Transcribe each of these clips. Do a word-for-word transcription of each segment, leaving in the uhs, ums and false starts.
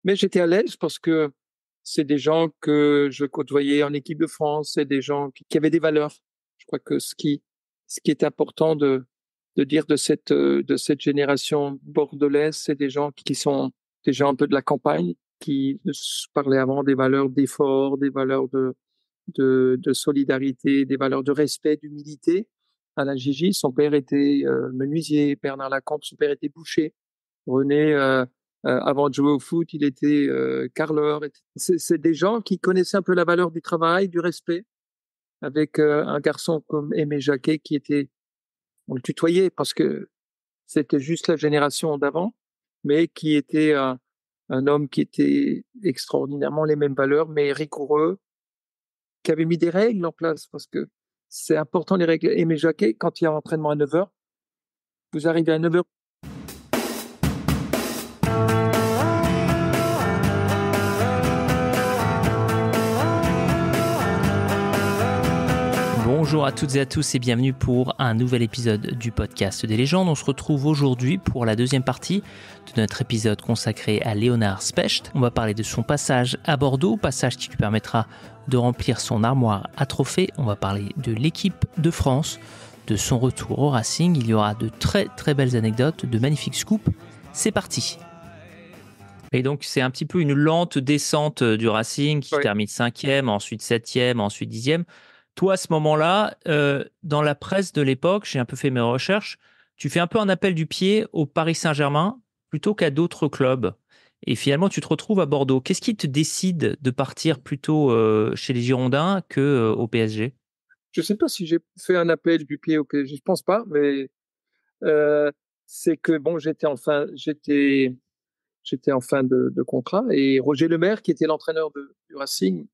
Mais j'étais à l'aise parce que c'est des gens que je côtoyais en équipe de France, c'est des gens qui, qui avaient des valeurs. Je crois que ce qui, ce qui est important de, de dire de cette, euh, de cette génération bordelaise, c'est des gens qui sont des gens un peu de la campagne, qui se parlaient avant des valeurs d'effort, des valeurs de, de, de solidarité, des valeurs de respect, d'humilité. Alain Gigi, son père était euh, menuisier, Bernard Lacombe, son père était boucher. René, euh, euh, avant de jouer au foot, il était euh, carreleur. C'est, c'est des gens qui connaissaient un peu la valeur du travail, du respect, avec euh, un garçon comme Aimé Jacquet qui était, on le tutoyait parce que c'était juste la génération d'avant, mais qui était un, un homme qui était extraordinairement les mêmes valeurs, mais rigoureux, qui avait mis des règles en place parce que c'est important les règles. Aimé Jacquet, quand il y a un entraînement à neuf heures, vous arrivez à neuf heures. Bonjour à toutes et à tous et bienvenue pour un nouvel épisode du podcast des légendes. On se retrouve aujourd'hui pour la deuxième partie de notre épisode consacré à Léonard Specht. On va parler de son passage à Bordeaux, passage qui lui permettra de remplir son armoire à trophées. On va parler de l'équipe de France, de son retour au Racing. Il y aura de très très belles anecdotes, de magnifiques scoops. C'est parti. Et donc c'est un petit peu une lente descente du Racing qui oui. termine cinquième, ensuite septième, ensuite dixième. Toi, à ce moment-là, euh, dans la presse de l'époque, j'ai un peu fait mes recherches, tu fais un peu un appel du pied au Paris Saint-Germain plutôt qu'à d'autres clubs. Et finalement, tu te retrouves à Bordeaux. Qu'est-ce qui te décide de partir plutôt euh, chez les Girondins qu'au euh, P S G ? Je ne sais pas si j'ai fait un appel du pied au P S G, je ne pense pas, mais euh, c'est que bon, j'étais en fin, j'étais, j'étais en fin de, de contrat et Roger Lemaire, qui était l'entraîneur de, du Racing,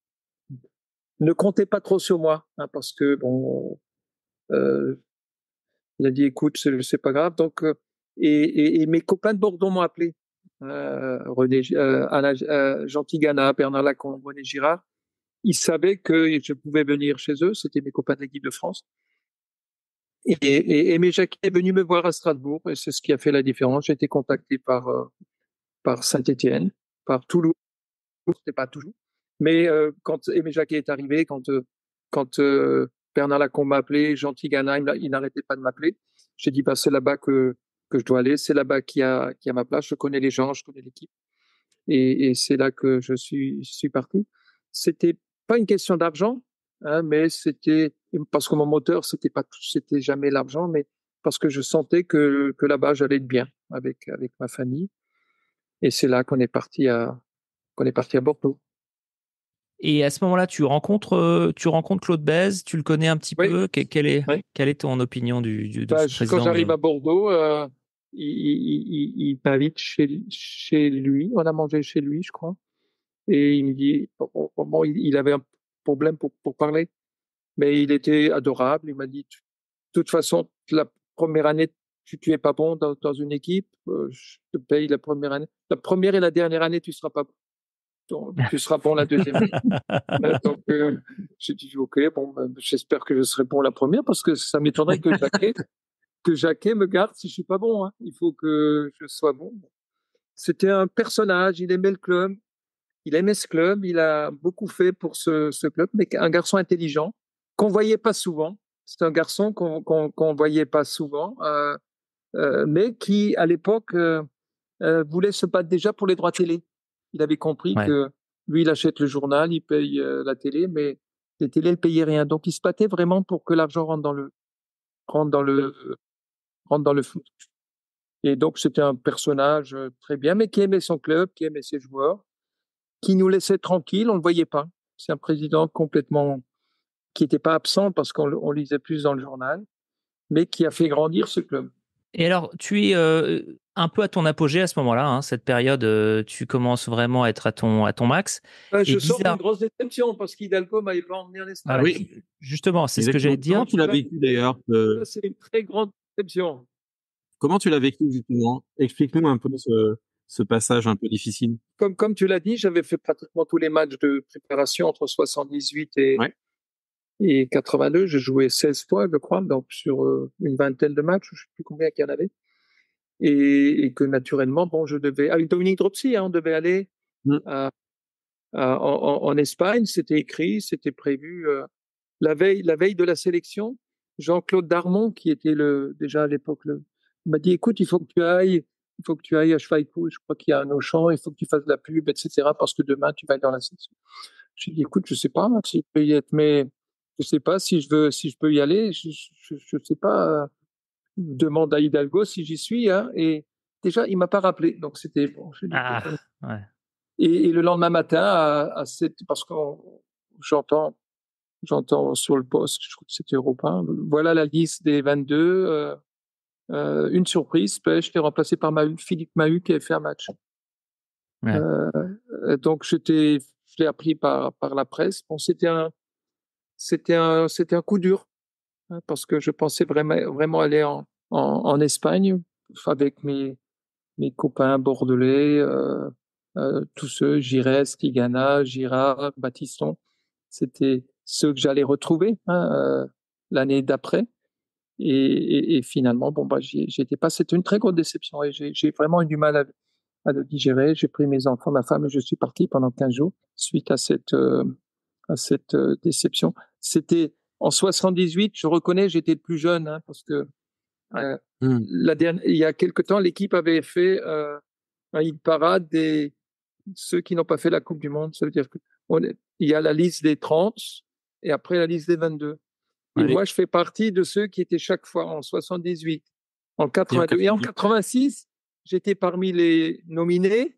ne comptait pas trop sur moi, hein, parce que bon, euh, il a dit écoute, c'est, c'est pas grave. Donc, euh, et, et, et mes copains de Bordeaux m'ont appelé, euh, René, euh, Alain, euh, Jean Tigana, Bernard Lacombe, René Girard. Ils savaient que je pouvais venir chez eux. C'était mes copains de l'équipe de France. Et, et, et mes Jacquet est venu me voir à Strasbourg, et c'est ce qui a fait la différence. J'ai été contacté par euh, par Saint-Étienne, par Toulouse. C'était pas toujours. Mais euh, quand Aimé Jacquet est arrivé, quand, euh, quand euh, Bernard Lacombe m'a appelé, Jean Tigana, il, il n'arrêtait pas de m'appeler. J'ai dit, bah, c'est là-bas que, que je dois aller, c'est là-bas qu'il y a, qu'il y a ma place, je connais les gens, je connais l'équipe. Et, et c'est là que je suis, je suis parti. C'était pas une question d'argent, hein, mais c'était, parce que mon moteur, c'était pas, c'était jamais l'argent, mais parce que je sentais que, que là-bas, j'allais être bien avec, avec ma famille. Et c'est là qu'on est parti à, qu'on est parti à Bordeaux. Et à ce moment-là, tu rencontres, tu rencontres Claude Bèze, tu le connais un petit oui. peu. Quelle est, oui. quelle est ton opinion du, du de bah, ce président Quand j'arrive de... à Bordeaux, euh, il, il, il, il m'invite chez, chez lui. On a mangé chez lui, je crois. Et il me dit, bon, bon il, il avait un problème pour, pour parler, mais il était adorable. Il m'a dit, de toute façon, la première année, tu, tu es pas bon dans, dans une équipe, euh, je te paye la première année. La première et la dernière année, tu seras pas bon. Donc, tu seras bon la deuxième année. Donc, euh, j'ai dit, ok, bon, ben, j'espère que je serai bon la première parce que ça m'étonnerait que Jacquet, que Jacquet me garde si je suis pas bon. Hein. Il faut que je sois bon. C'était un personnage, il aimait le club, il aimait ce club, il a beaucoup fait pour ce, ce club, mais un garçon intelligent qu'on voyait pas souvent. C'est un garçon qu'on qu'on, qu'on voyait pas souvent, euh, euh, mais qui, à l'époque, euh, euh, voulait se battre déjà pour les droits télé. Il avait compris ouais. que lui, il achète le journal, il paye euh, la télé, mais les télés ne payaient rien. Donc, il se battait vraiment pour que l'argent rentre dans le, rentre dans le, rentre dans le foot. Et donc, c'était un personnage très bien, mais qui aimait son club, qui aimait ses joueurs, qui nous laissait tranquilles, on ne le voyait pas. C'est un président complètement, qui n'était pas absent parce qu'on on lisait plus dans le journal, mais qui a fait grandir ce club. Et alors, tu es euh, un peu à ton apogée à ce moment-là, hein, cette période, euh, tu commences vraiment à être à ton, à ton max. Euh, je sors d'une grosse déception parce qu'Hidalgo ne m'avait pas emmené en Espagne. Ah oui, justement, c'est Exactement. ce que j'allais te dire. Comment tu l'as vécu d'ailleurs euh... C'est une très grande déception. Comment tu l'as vécu justement ? Explique-nous un peu ce, ce passage un peu difficile. Comme, comme tu l'as dit, j'avais fait pratiquement tous les matchs de préparation entre soixante-dix-huit et, ouais. et quatre-vingt-deux. J'ai joué seize fois, je crois, donc sur euh, une vingtaine de matchs, je ne sais plus combien qu'il y en avait. et, et que naturellement, bon, je devais, avec Dominique Dropsy, hein, on devait aller Mm. à, à, en, en Espagne, c'était écrit, c'était prévu euh, la veille, la veille de la sélection. Jean-Claude Darmon, qui était le, déjà à l'époque, le, m'a dit, écoute, il faut que tu ailles, il faut que tu ailles à Schweighouse, je crois qu'il y a un Auchan, il faut que tu fasses de la pub, et cetera, parce que demain, tu vas être dans la sélection. J'ai dit, écoute, je sais pas si je peux y être, mais je sais pas si je veux, si je peux y aller, je, je, je sais pas, euh, demande à Hidalgo si j'y suis, hein, et déjà, il m'a pas rappelé, donc c'était bon. J'ai dit, Ah, écoute, ouais. et, et le lendemain matin, à, à cette, parce que j'entends, j'entends sur le poste, je crois que c'était Europe un, voilà la liste des vingt-deux, euh, euh, une surprise, je t'ai remplacé par Mahut, Philippe Mahut qui avait fait un match. Ouais. Euh, donc j'étais, je l'ai appris par, par la presse. Bon, c'était un, c'était un, c'était un coup dur, hein, parce que je pensais vraiment, vraiment aller en, en, en Espagne avec mes, mes copains bordelais, euh, euh, tous ceux, Giresse, Tigana, Girard, Baptiston. C'était ceux que j'allais retrouver, hein, euh, l'année d'après. Et, et, et, finalement, bon, bah, j'y, j'y étais pas. C'était une très grosse déception et j'ai, j'ai vraiment eu du mal à, à le digérer. J'ai pris mes enfants, ma femme et je suis parti pendant quinze jours suite à cette, euh, à cette euh, déception. C'était en soixante-dix-huit, je reconnais, j'étais le plus jeune, hein, parce que euh, Mm. la dernière, il y a quelque temps, l'équipe avait fait euh, un hit parade des ceux qui n'ont pas fait la Coupe du Monde. Ça veut dire qu'il y a la liste des trente et après la liste des vingt-deux. Et Ouais. moi, je fais partie de ceux qui étaient chaque fois en soixante-dix-huit, en quatre-vingt-deux. Et en quatre-vingt-six, j'étais parmi les nominés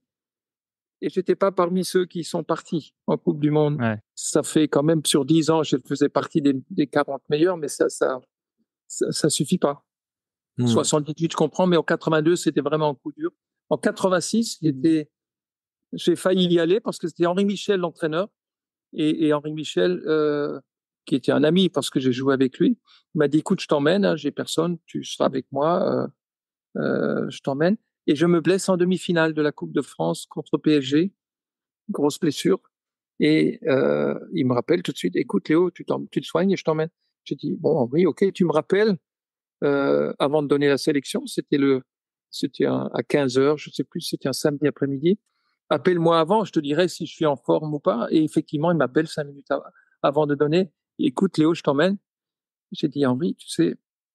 et j'étais pas parmi ceux qui sont partis en Coupe du Monde. Ouais. Ça fait quand même sur dix ans, je faisais partie des, des quarante meilleurs, mais ça, ça, ça, ça suffit pas. Mmh. soixante-dix-huit, je comprends, mais en quatre-vingt-deux, c'était vraiment un coup dur. En quatre-vingt-six, j'étais, j'ai failli y aller parce que c'était Henri Michel, l'entraîneur. Et, et Henri Michel, euh, qui était un ami parce que j'ai joué avec lui, m'a dit, écoute, je t'emmène, hein, j'ai personne, tu seras avec moi, euh, euh, je t'emmène. Et je me blesse en demi-finale de la Coupe de France contre P S G, grosse blessure. Et euh, il me rappelle tout de suite, écoute Léo, tu, tu te soignes et je t'emmène. J'ai dit, bon, oui, ok, tu me rappelles, euh, avant de donner la sélection, c'était le, c'était un, à quinze heures, je sais plus, c'était un samedi après-midi. Appelle-moi avant, je te dirai si je suis en forme ou pas. Et effectivement, il m'appelle cinq minutes avant de donner. Écoute, Léo, je t'emmène. J'ai dit, Henri, tu sais,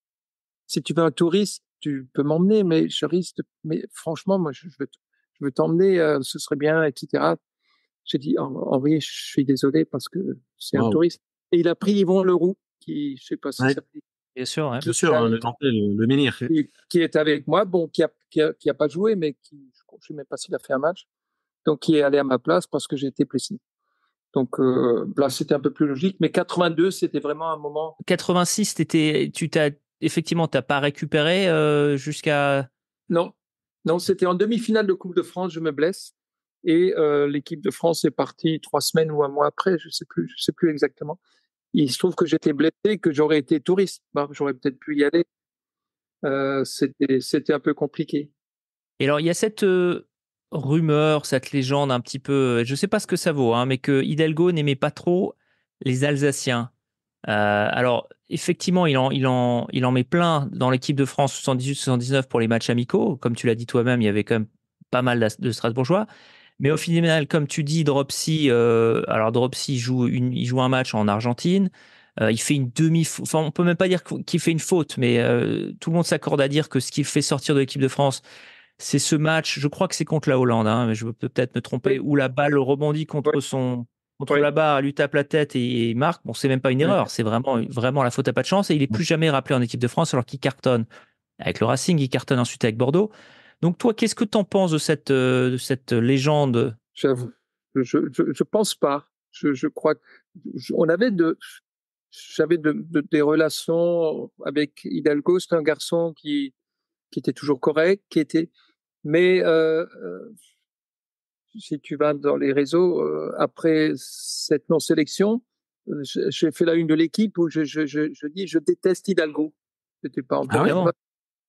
si tu veux un touriste, tu peux m'emmener, mais je risque, de... mais franchement, moi, je veux, je veux t'emmener, euh, ce serait bien, et cetera. J'ai dit, Henri, je suis désolé parce que c'est wow. un touriste. Et il a pris Yvon Leroux, qui, je sais pas si ouais. ça fait. Bien sûr, ouais. Bien sûr, le, le, le menhir. Qui, qui est avec moi, bon, qui a, qui a, qui a pas joué, mais qui, je ne sais même pas s'il a fait un match. Donc, qui est allé à ma place parce que j'ai été blessé. Donc, euh, là, c'était un peu plus logique. Mais quatre-vingt-deux, c'était vraiment un moment. quatre-vingt-six, t'étais, tu t'as, effectivement, tu n'as pas récupéré euh, jusqu'à. Non, non, c'était en demi-finale de Coupe de France, je me blesse. Et euh, l'équipe de France est partie trois semaines ou un mois après, je ne sais plus, je sais plus exactement. Il se trouve que j'étais blessé, que j'aurais été touriste. Bah, j'aurais peut-être pu y aller. Euh, c'était, c'était un peu compliqué. Et alors, il y a cette euh, rumeur, cette légende un petit peu, je ne sais pas ce que ça vaut, hein, mais que Hidalgo n'aimait pas trop les Alsaciens. Euh, alors, effectivement, il en, il, en, il en met plein dans l'équipe de France soixante-dix-huit soixante-dix-neuf pour les matchs amicaux. Comme tu l'as dit toi-même, il y avait quand même pas mal de Strasbourgeois. Mais au final, comme tu dis, Dropsy, euh, alors Dropsy joue, une, il joue un match en Argentine. Euh, il fait une demi, enfin on peut même pas dire qu'il fait une faute, mais euh, tout le monde s'accorde à dire que ce qui le fait sortir de l'équipe de France, c'est ce match. Je crois que c'est contre la Hollande, hein, mais je peux peut-être me tromper, oui. Où la balle rebondit contre oui. son contre oui. la barre, elle lui tape la tête et, et marque. Bon, c'est même pas une erreur, oui. c'est vraiment vraiment la faute à pas de chance. Et il est plus jamais rappelé en équipe de France alors qu'il cartonne avec le Racing, il cartonne ensuite avec Bordeaux. Donc toi, qu'est-ce que tu en penses de cette, de cette légende? J'avoue, je, je, je pense pas. Je, je crois qu'on avait de, j'avais de, de, des relations avec Hidalgo. C'est un garçon qui, qui était toujours correct, qui était, mais euh, euh, si tu vas dans les réseaux, euh, après cette non-sélection, j'ai fait la une de l'équipe où je, je, je, je dis je déteste Hidalgo. C'était pas en ah oui, bon.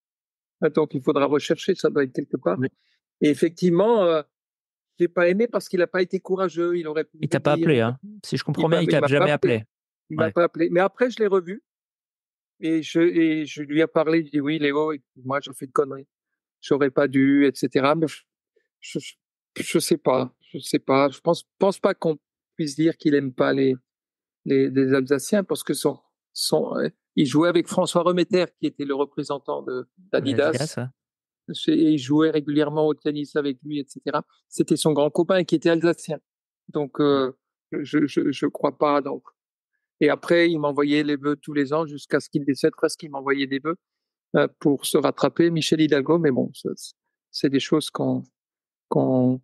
Donc il faudra rechercher, ça doit être quelque part. Oui. Et effectivement, euh, j'ai pas aimé parce qu'il n'a pas été courageux. Il aurait pu. Il t'a pas appelé, hein. Si je comprends bien, il, il t'a jamais appelé. appelé. Il ouais. m'a pas appelé. Mais après, je l'ai revu et je, et je lui ai parlé. Je dis oui, Léo, moi, j'ai fait de conneries. j'aurais pas dû, et cetera. Mais je, je, je sais pas, je sais pas. Je pense, pense pas qu'on puisse dire qu'il aime pas les, les, les Alsaciens parce que son, son, euh, il jouait avec François Remeter, qui était le représentant de, d'Adidas. Adidas, ouais. Et il jouait régulièrement au tennis avec lui, et cetera. C'était son grand copain qui était alsacien. Donc, euh, je, je, je crois pas. Donc, et après, il m'envoyait les vœux tous les ans jusqu'à ce qu'il décède. Presque, il m'envoyait des vœux euh, pour se rattraper. Michel Hidalgo, mais bon, ça, c'est des choses qu'on qu'on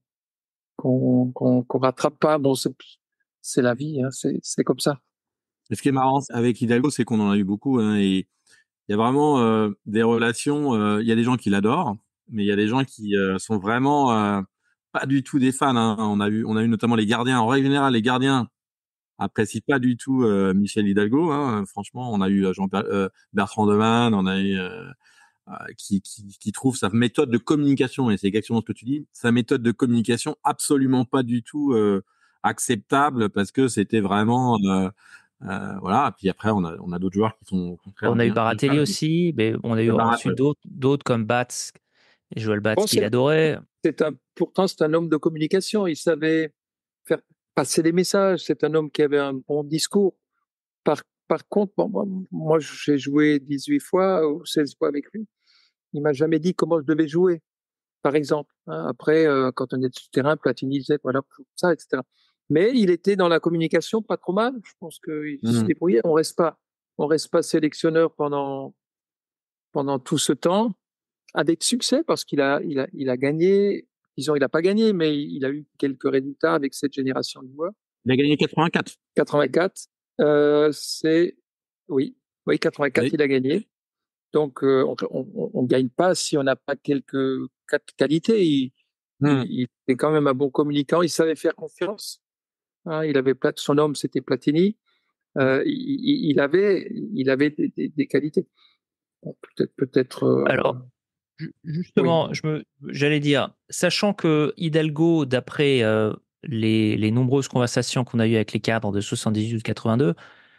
qu'on qu'on, qu'on rattrape pas. Bon, c'est, c'est la vie, hein, c'est c'est comme ça. Et ce qui est marrant avec Hidalgo, c'est qu'on en a eu beaucoup, hein, et il y a vraiment euh, des relations. Euh, il y a des gens qui l'adorent, mais il y a des gens qui euh, sont vraiment euh, pas du tout des fans. Hein. On a eu, on a eu notamment les gardiens. En règle générale, les gardiens apprécient pas du tout euh, Michel Hidalgo. Hein. Franchement, on a eu Jean euh, Bertrand Demanne, on a eu euh, euh, qui, qui, qui trouve sa méthode de communication, et c'est exactement ce que tu dis, sa méthode de communication absolument pas du tout euh, acceptable parce que c'était vraiment euh, euh, voilà. Puis après, on a, on a d'autres joueurs qui sont au contraire. On a eu bien, Baratelli bien aussi, mais on a eu Barat, ensuite ouais. d'autres, d'autres comme Batz, Joël Batz, Bon, qu'il adorait. C'est un, pourtant, c'est un homme de communication. Il savait faire passer des messages. C'est un homme qui avait un bon discours. Par, par contre, bon, moi, moi, j'ai joué dix-huit fois ou seize fois avec lui. Il m'a jamais dit comment je devais jouer, par exemple. Hein. Après, euh, quand on est sur le terrain, Platini disait, voilà, ça, et cetera. Mais il était dans la communication pas trop mal. Je pense qu'il mmh. se débrouillait. On reste pas, on reste pas sélectionneur pendant, pendant tout ce temps, avec succès, parce qu'il a, il a, il a gagné. Disons, il n'a pas gagné, mais il a eu quelques résultats avec cette génération de joueurs. Il a gagné quatre-vingt-quatre. quatre-vingt-quatre, euh, c'est, oui, oui, quatre-vingt-quatre, oui. Il a gagné. Donc, euh, on ne gagne pas si on n'a pas quelques qualités. Il, mmh. il, il était quand même un bon communicant. Il savait faire confiance. Hein, il avait son homme, c'était Platini. Euh, il, il avait, il avait des, des, des qualités. Bon, peut-être, peut-être. Euh, Alors, justement, oui. je me, j'allais dire, sachant que Hidalgo, d'après euh, les, les nombreuses conversations qu'on a eues avec les cadres de soixante-dix-huit ou de quatre-vingt-deux,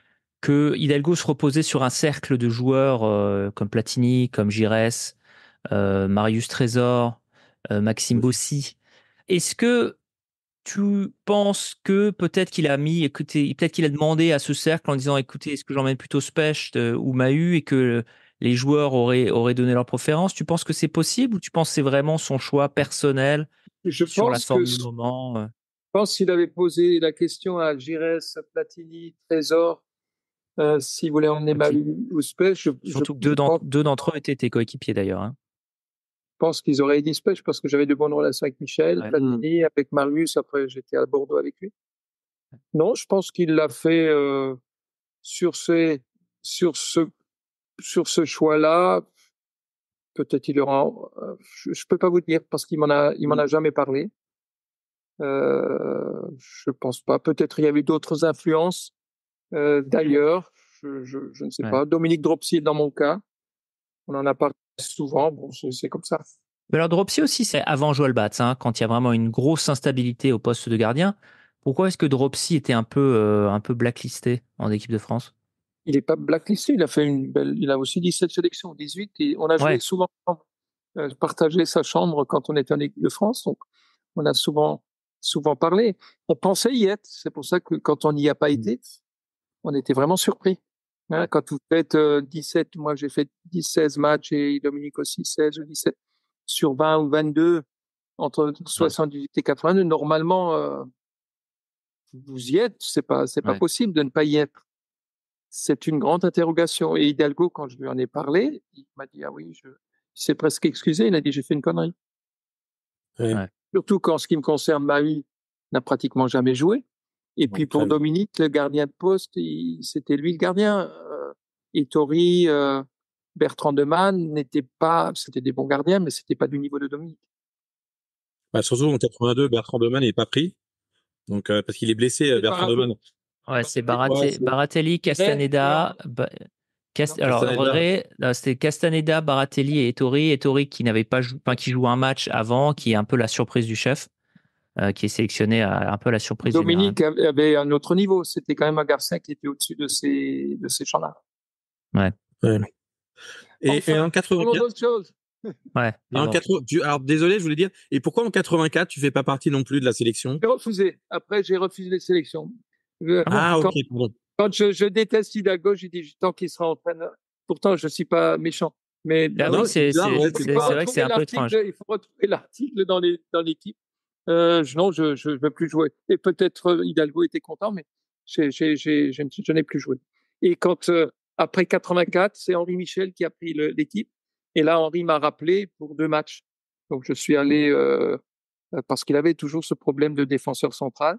que Hidalgo se reposait sur un cercle de joueurs euh, comme Platini, comme Giresse, euh, Marius Trésor, euh, Maxime Bossy. Est-ce que tu penses que peut-être qu'il a mis, écoutez, peut-être qu'il a demandé à ce cercle en disant, écoutez, est-ce que j'emmène plutôt Specht ou Mahut, et que les joueurs auraient, auraient donné leur préférence? Tu penses que c'est possible ou tu penses que c'est vraiment son choix personnel je sur pense la forme que, du moment? Je pense qu'il avait posé la question à Giresse, Platini, Trésor, euh, s'il voulait emmener Mahut ou Specht. Je, Surtout je, que deux, je d'entre, pense, deux d'entre eux étaient tes coéquipiers d'ailleurs. Hein. Je pense qu'ils auraient dit Specht parce que j'avais de bonnes relations avec Michel, ouais. Platini, avec Marius. Après, j'étais à Bordeaux avec lui. Non, je pense qu'il l'a fait euh, sur, ces, sur, ce, sur ce choix-là. Peut-être il aura. Euh, je ne peux pas vous dire parce qu'il m'en a, il m'en a jamais parlé. Euh, je pense pas. Peut-être il y avait d'autres influences euh, d'ailleurs. Je, je, je ne sais ouais. pas. Dominique Dropsy dans mon cas. On en a parlé souvent. Bon, c'est, c'est comme ça. Mais alors Dropsy aussi, c'est avant Joël Batz, hein, quand il y a vraiment une grosse instabilité au poste de gardien. Pourquoi est-ce que Dropsy était un peu, euh, un peu blacklisté en équipe de France? Il n'est pas blacklisté, il a fait une belle, il a aussi dix-sept sélections, dix-huit, et on a joué ouais. souvent, euh, partagé sa chambre quand on était en équipe de France, donc on a souvent, souvent parlé. On pensait y être, c'est pour ça que quand on n'y a pas été, on était vraiment surpris. Hein, quand vous faites euh, dix-sept, moi j'ai fait dix seize matchs et Dominique aussi seize ou dix-sept sur vingt ou vingt-deux entre soixante-dix-huit et quatre-vingt-deux, normalement, euh, vous y êtes, c'est pas, c'est pas ouais. possible de ne pas y être. C'est une grande interrogation. Et Hidalgo, quand je lui en ai parlé, il m'a dit, ah oui, je... il s'est presque excusé, il a dit, j'ai fait une connerie. Ouais. Surtout qu'en ce qui me concerne, Mahut n'a pratiquement jamais joué. Et puis pour Dominique, le gardien de poste, il... c'était lui le gardien. Euh, Ettori, euh, Bertrand Demanne n'étaient pas, c'était des bons gardiens, mais c'était pas du niveau de Dominique. Bah, surtout en quatre-vingt-deux, Bertrand Demanne n'est pas pris. Donc, euh, parce qu'il est blessé, c'est Bertrand Demanne. Ouais, c'est Barate- ouais, c'est... Baratelli, Castaneda. Ba... Cast... Alors, vrai, c'était Castaneda, Baratelli et Ettori. Ettori qui n'avait pas jou... enfin, qui joue un match avant, qui est un peu la surprise du chef, euh, qui est sélectionné à un peu la surprise. Dominique générale. avait un autre niveau. C'était quand même un garçon qui était au-dessus de ces, de ces champs-là. Ouais. ouais. Et, enfin, et en quatre-vingt-quatre. Ouais. Et en quatre-vingts, tu, alors désolé, je voulais dire, et pourquoi en quatre-vingt-quatre tu fais pas partie non plus de la sélection? J'ai refusé. Après, j'ai refusé les sélections. Je- Ah bon? Ah, ok, quand pardon. quand je, je déteste Hidalgo, j'ai dit tant qu'il sera entraîneur. Pourtant, je suis pas méchant. Mais Ah Non, oui, euh, c'est c'est bizarre, c'est ouais, il c'est c'est faut c'est pas. vrai que c'est retrouver un peu étrange. l'article. Il faut retrouver l'article dans les dans l'équipe. Euh, je- non, je je veux plus jouer. Et peut-être euh, Hidalgo était content, mais j'ai j'ai j'ai je ne- je n'ai plus joué. Et quand euh, après quatre-vingt-quatre, c'est Henri Michel qui a pris le- l'équipe. Et là, Henri m'a rappelé pour deux matchs. Donc je suis allé euh, parce qu'il avait toujours ce problème de défenseur central.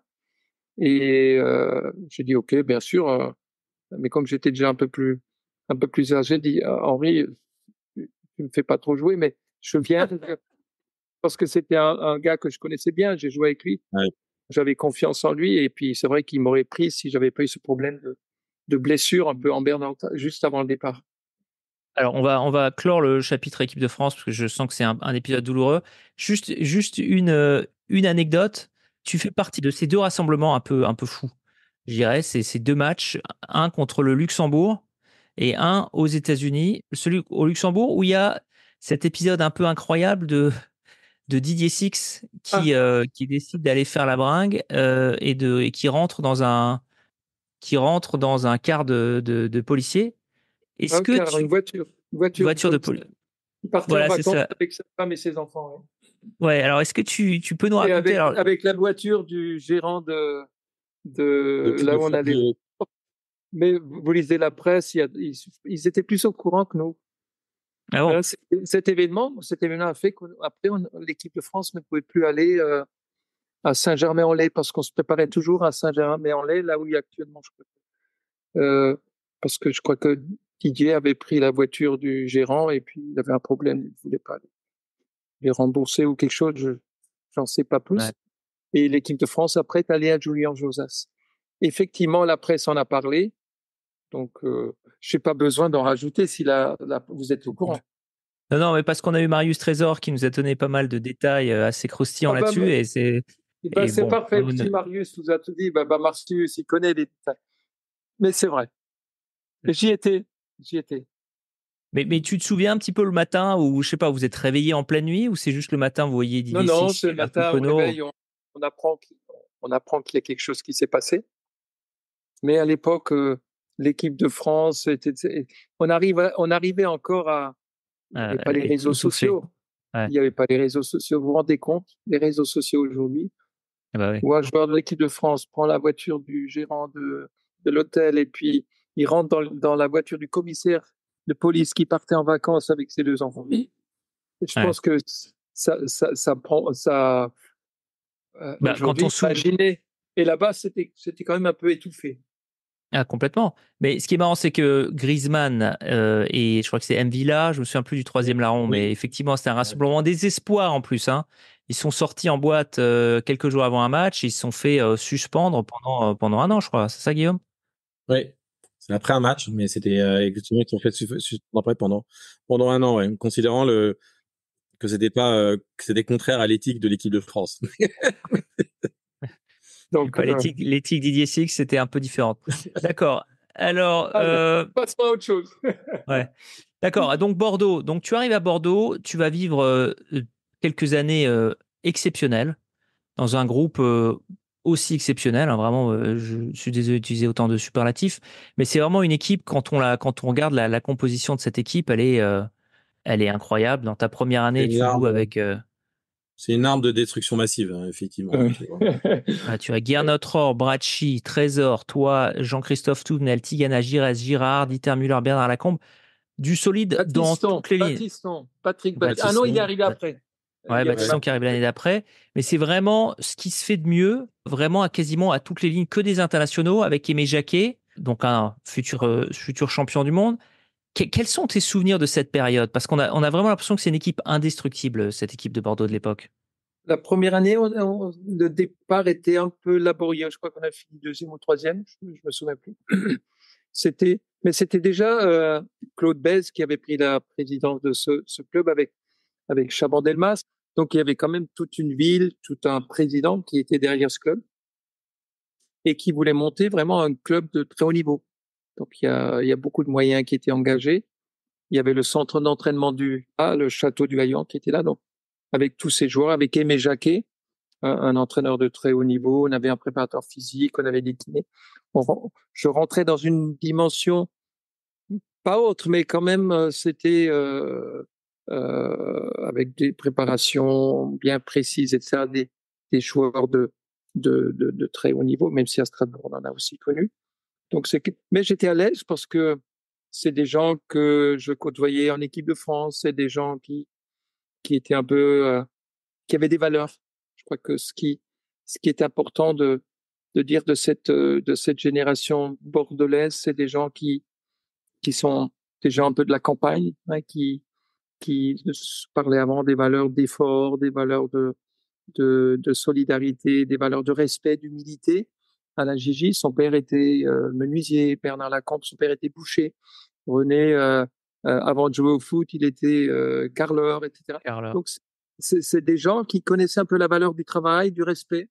Et euh, j'ai dit OK, bien sûr. euh, mais comme j'étais déjà un peu plus un peu plus âgé, j'ai dit euh, Henri, tu, tu me fais pas trop jouer, mais je viens parce que c'était un, un gars que je connaissais bien. J'ai joué avec lui. Ouais. J'avais confiance en lui et puis c'est vrai qu'il m'aurait pris si j'avais pas eu ce problème de, de blessure un peu embêtante juste avant le départ. Alors, on va, on va clore le chapitre équipe de France parce que je sens que c'est un, un épisode douloureux. Juste, juste une, euh, une anecdote. Tu fais partie de ces deux rassemblements un peu, un peu fous. Je dirais, c'est ces deux matchs, un contre le Luxembourg et un aux États-Unis. Celui au Luxembourg où il y a cet épisode un peu incroyable de, de Didier Six Ah, qui, euh, qui décide d'aller faire la bringue euh, et, de, et qui rentre dans un, qui rentre dans un car de, de, de policiers. Est-ce un que car, tu, une voiture, une voiture de voiture de police. police. Il partait en Voilà, c'est vacances ça. avec sa femme et ses enfants. Ouais. Ouais, alors est-ce que tu, tu peux nous Et raconter avec alors, avec la voiture du gérant de de Depuis là le où on fond allait. de- Mais vous lisez la presse, il y a- ils, ils étaient plus au courant que nous. ah bon, Euh, c- cet événement, cet événement a fait qu'après, on- l'équipe de France ne pouvait plus aller euh, à Saint-Germain-en-Laye parce qu'on se préparait toujours à Saint-Germain-en-Laye, là où il y a actuellement. Je crois. Euh, parce que je crois que Didier avait pris la voiture du gérant et puis il avait un problème, il ne voulait pas les rembourser ou quelque chose, je j'en sais pas ouais. plus. Et l'équipe de France après est allée à Julian Josas. Effectivement, la presse en a parlé, donc euh, je n'ai pas besoin d'en rajouter si la, la- vous êtes au courant. Non, non, mais parce qu'on a eu Marius Trésor qui nous a donné pas mal de détails euh, assez croustillants Ah bah, là-dessus et c'est eh ben, et c'est bon, parfait. nous, ne- Si Marius vous a tout dit, bah, bah, Marius, il connaît les détails. Mais c'est vrai. Et j'y étais. J'y étais. mais mais tu te souviens un petit peu le matin où je sais pas, vous êtes réveillé en pleine nuit ou c'est juste le matin vous voyez Non, Didier non, Six c'est qui le est un peu matin au penaud. réveil, on, on apprend qu'il, on apprend qu'il y a quelque chose qui s'est passé. Mais à l'époque, euh, l'équipe de France était, on arrive, on arrivait encore à, il n'y Euh, avait pas les réseaux Essoufflé. sociaux. Ouais. Il n'y avait pas les réseaux sociaux. Vous vous rendez compte? Les réseaux sociaux aujourd'hui, Ah bah oui. où un joueur de l'équipe de France prend la voiture du gérant de, de l'hôtel et puis il rentre dans, dans la voiture du commissaire de police qui partait en vacances avec ses deux enfants. Et je Ouais. pense que ça, ça, ça prend, ça, euh, Bah quand on aujourd'hui, s'ouvre. imaginez. Et là-bas, c'était, c'était quand même un peu étouffé. Ah, complètement. Mais ce qui est marrant, c'est que Griezmann euh, et je crois que c'est M. Villa, je me souviens plus du troisième larron, Oui. mais effectivement, c'était un rassemblement des espoirs en plus. Hein. Ils sont sortis en boîte euh, quelques jours avant un match, ils se sont fait euh, suspendre pendant, euh, pendant un an, je crois. C'est ça, Guillaume? Oui, c'est après un match, mais c'était euh, effectivement ils ont fait suspendre après pendant pendant un an, ouais, considérant le que c'était pas euh, que c'était contraire à l'éthique de l'équipe de France. Donc, Quoi, euh, l'éthique, l'éthique Didier Six, c'était un peu différente. D'accord. Alors, allez, euh, passons à autre chose. ouais. D'accord. Donc Bordeaux. Donc tu arrives à Bordeaux, tu vas vivre euh, quelques années euh, exceptionnelles dans un groupe euh, aussi exceptionnel. Hein, vraiment, euh, je, je suis désolé d'utiliser autant de superlatifs, mais c'est vraiment une équipe. Quand on la, quand on regarde la, la composition de cette équipe, elle est, euh, elle est incroyable. Dans ta première C'est année, une tu joues arme, avec. Euh, c'est une arme de destruction massive, hein, effectivement. Oui. C'est vraiment- ah, tu as Gernot Rohr, Bracchi, Trésor, toi, Jean-Christophe Touvenel, Tigana, Giresse, Girard, Dieter Müller, Bernard Lacombe. Du solide dans Battiston, toutes les lignes. Battiston, Patrick Battiston. Ah non, il est Baptiston, arrivé après. Euh, Ouais, Il y avait ouais. Baptiston qui arrive l'année d'après. Mais c'est vraiment ce qui se fait de mieux, vraiment à quasiment à toutes les lignes, que des internationaux, avec Aimé Jacquet, donc un futur, euh, futur champion du monde. Que- quels sont tes souvenirs de cette période? Parce qu'on a, on a vraiment l'impression que c'est une équipe indestructible, cette équipe de Bordeaux de l'époque. La première année, on- on- le départ était un peu laborieux. Je crois qu'on a fini deuxième ou troisième, je, je me souviens plus. C'était, mais c'était déjà euh, Claude Bèze qui avait pris la présidence de ce, ce club avec avec Chaban-Delmas. Donc il y avait quand même toute une ville, tout un président qui était derrière ce club et qui voulait monter vraiment un club de très haut niveau. Donc il y a, il y a beaucoup de moyens qui étaient engagés il y avait le centre d'entraînement du, ah, le château du Haillan qui était là, donc avec tous ces joueurs, avec Aimé Jacquet, un, un entraîneur de très haut niveau, on avait un préparateur physique, on avait des kinés. On, je rentrais dans une dimension pas autre, mais quand même, euh, c'était euh, euh, avec des préparations bien précises, et cetera, des, des joueurs de, de, de, de très haut niveau, même si à Strasbourg, on en a aussi connu. Donc c'est que... Mais j'étais à l'aise parce que c'est des gens que je côtoyais en équipe de France, c'est des gens qui, qui étaient un peu, euh, qui avaient des valeurs. Je crois que ce qui, ce qui est important de, de dire de cette, de cette génération bordelaise, c'est des gens qui, qui sont des gens un peu de la campagne, hein, qui, qui parlaient avant des valeurs d'effort, des valeurs de, de, de solidarité, des valeurs de respect, d'humilité. Alain Gigi, son père était euh, menuisier, Bernard Lacombe, son père était boucher. René, euh, euh, avant de jouer au foot, il était euh, carreleur, et cetera. Carreleur. Donc, c'est, c'est des gens qui connaissaient un peu la valeur du travail, du respect,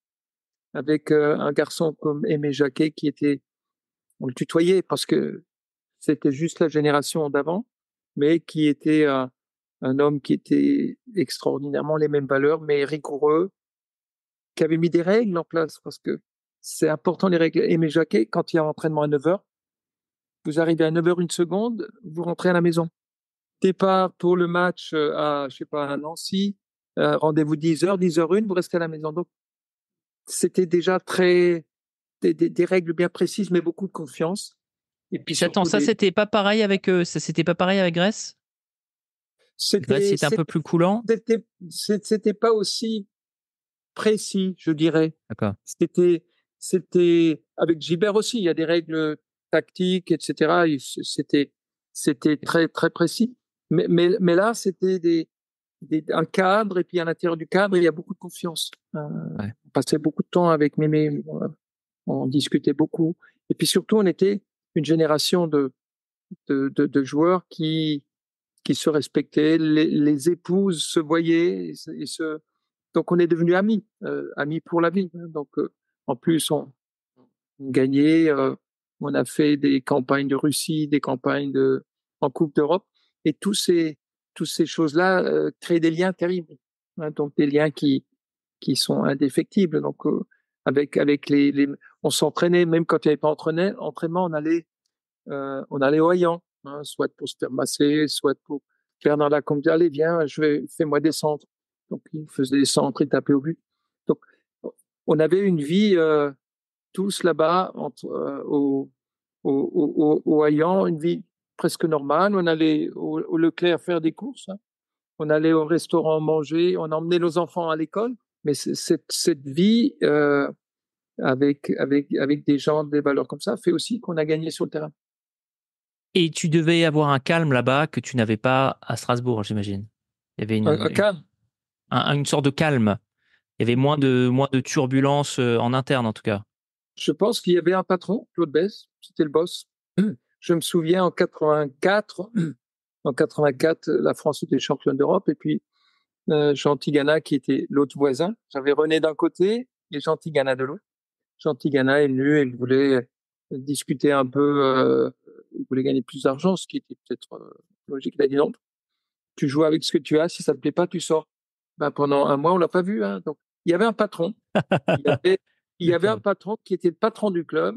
avec euh, un garçon comme Aimé Jacquet qui était, on le tutoyait parce que c'était juste la génération d'avant, mais qui était euh, un homme qui était extraordinairement les mêmes valeurs, mais rigoureux, qui avait mis des règles en place parce que c'est important les règles. Aimé Jacquet, quand il y a un entraînement à neuf heures, vous arrivez à neuf heures une seconde, vous rentrez à la maison. Départ pour le match à, je sais pas, à Nancy, euh, rendez-vous dix heures, dix heures une, vous restez à la maison. Donc, c'était déjà très, des, des, des règles bien précises, mais beaucoup de confiance. Et puis, attends, ça, des... c'était pas pareil avec, euh, ça, c'était pas pareil avec Grèce? C'était, Grèce, c'était un peu plus coulant? C'était, c'était pas aussi précis, je dirais. D'accord. C'était, c'était, avec Gilbert aussi, il y a des règles tactiques, et cetera. C'était, c'était très, très précis. Mais, mais, mais là, c'était des, des, un cadre, et puis à l'intérieur du cadre, il y a beaucoup de confiance. Euh, ouais. On passait beaucoup de temps avec Mémé, on discutait beaucoup. Et puis surtout, on était une génération de, de, de, de joueurs qui, qui se respectaient. Les, les épouses se voyaient et se, et se... Donc, on est devenus amis, euh, amis pour la vie. Donc, euh, en plus, on, on gagnait, euh, on a fait des campagnes de Russie, des campagnes de, en Coupe d'Europe. Et tous ces, toutes ces choses-là euh, créent des liens terribles. Hein, donc, des liens qui, qui sont indéfectibles. Donc, euh, avec, avec les, les, on s'entraînait, même quand il n'y avait pas entraîné, entraînement, on allait, euh, on allait au Haillan, hein, soit pour se faire masser, soit pour faire dans la comme allez, viens, je vais, fais-moi des centres. Donc, il faisait des centres, il tapait au but. Donc, on avait une vie, euh, tous là-bas, entre, euh, au, au, au, au Haillan, une vie presque normale. On allait au, au Leclerc faire des courses, hein. On allait au restaurant manger, on emmenait nos enfants à l'école. Mais cette, cette vie, euh, avec, avec, avec des gens, des valeurs comme ça, fait aussi qu'on a gagné sur le terrain. Et tu devais avoir un calme là-bas que tu n'avais pas à Strasbourg, j'imagine. Il y avait une, un, un calme. Un, une sorte de calme. Il y avait moins de, moins de turbulences en interne, en tout cas. Je pense qu'il y avait un patron, Claude Besse, c'était le boss. Je me souviens en quatre-vingt-quatre, en quatre-vingt-quatre, la France était championne d'Europe, et puis euh, Jean Tigana qui était l'autre voisin. J'avais René d'un côté et Jean Tigana de l'autre. Jean Tigana est venu, il voulait discuter un peu, euh, il voulait gagner plus d'argent, ce qui était peut-être euh, logique. Il a dit non, tu joues avec ce que tu as, si ça te plaît pas, tu sors. Ben, pendant un mois, on l'a pas vu, hein. Donc, il y avait un patron. Il y avait, il y avait un patron qui était le patron du club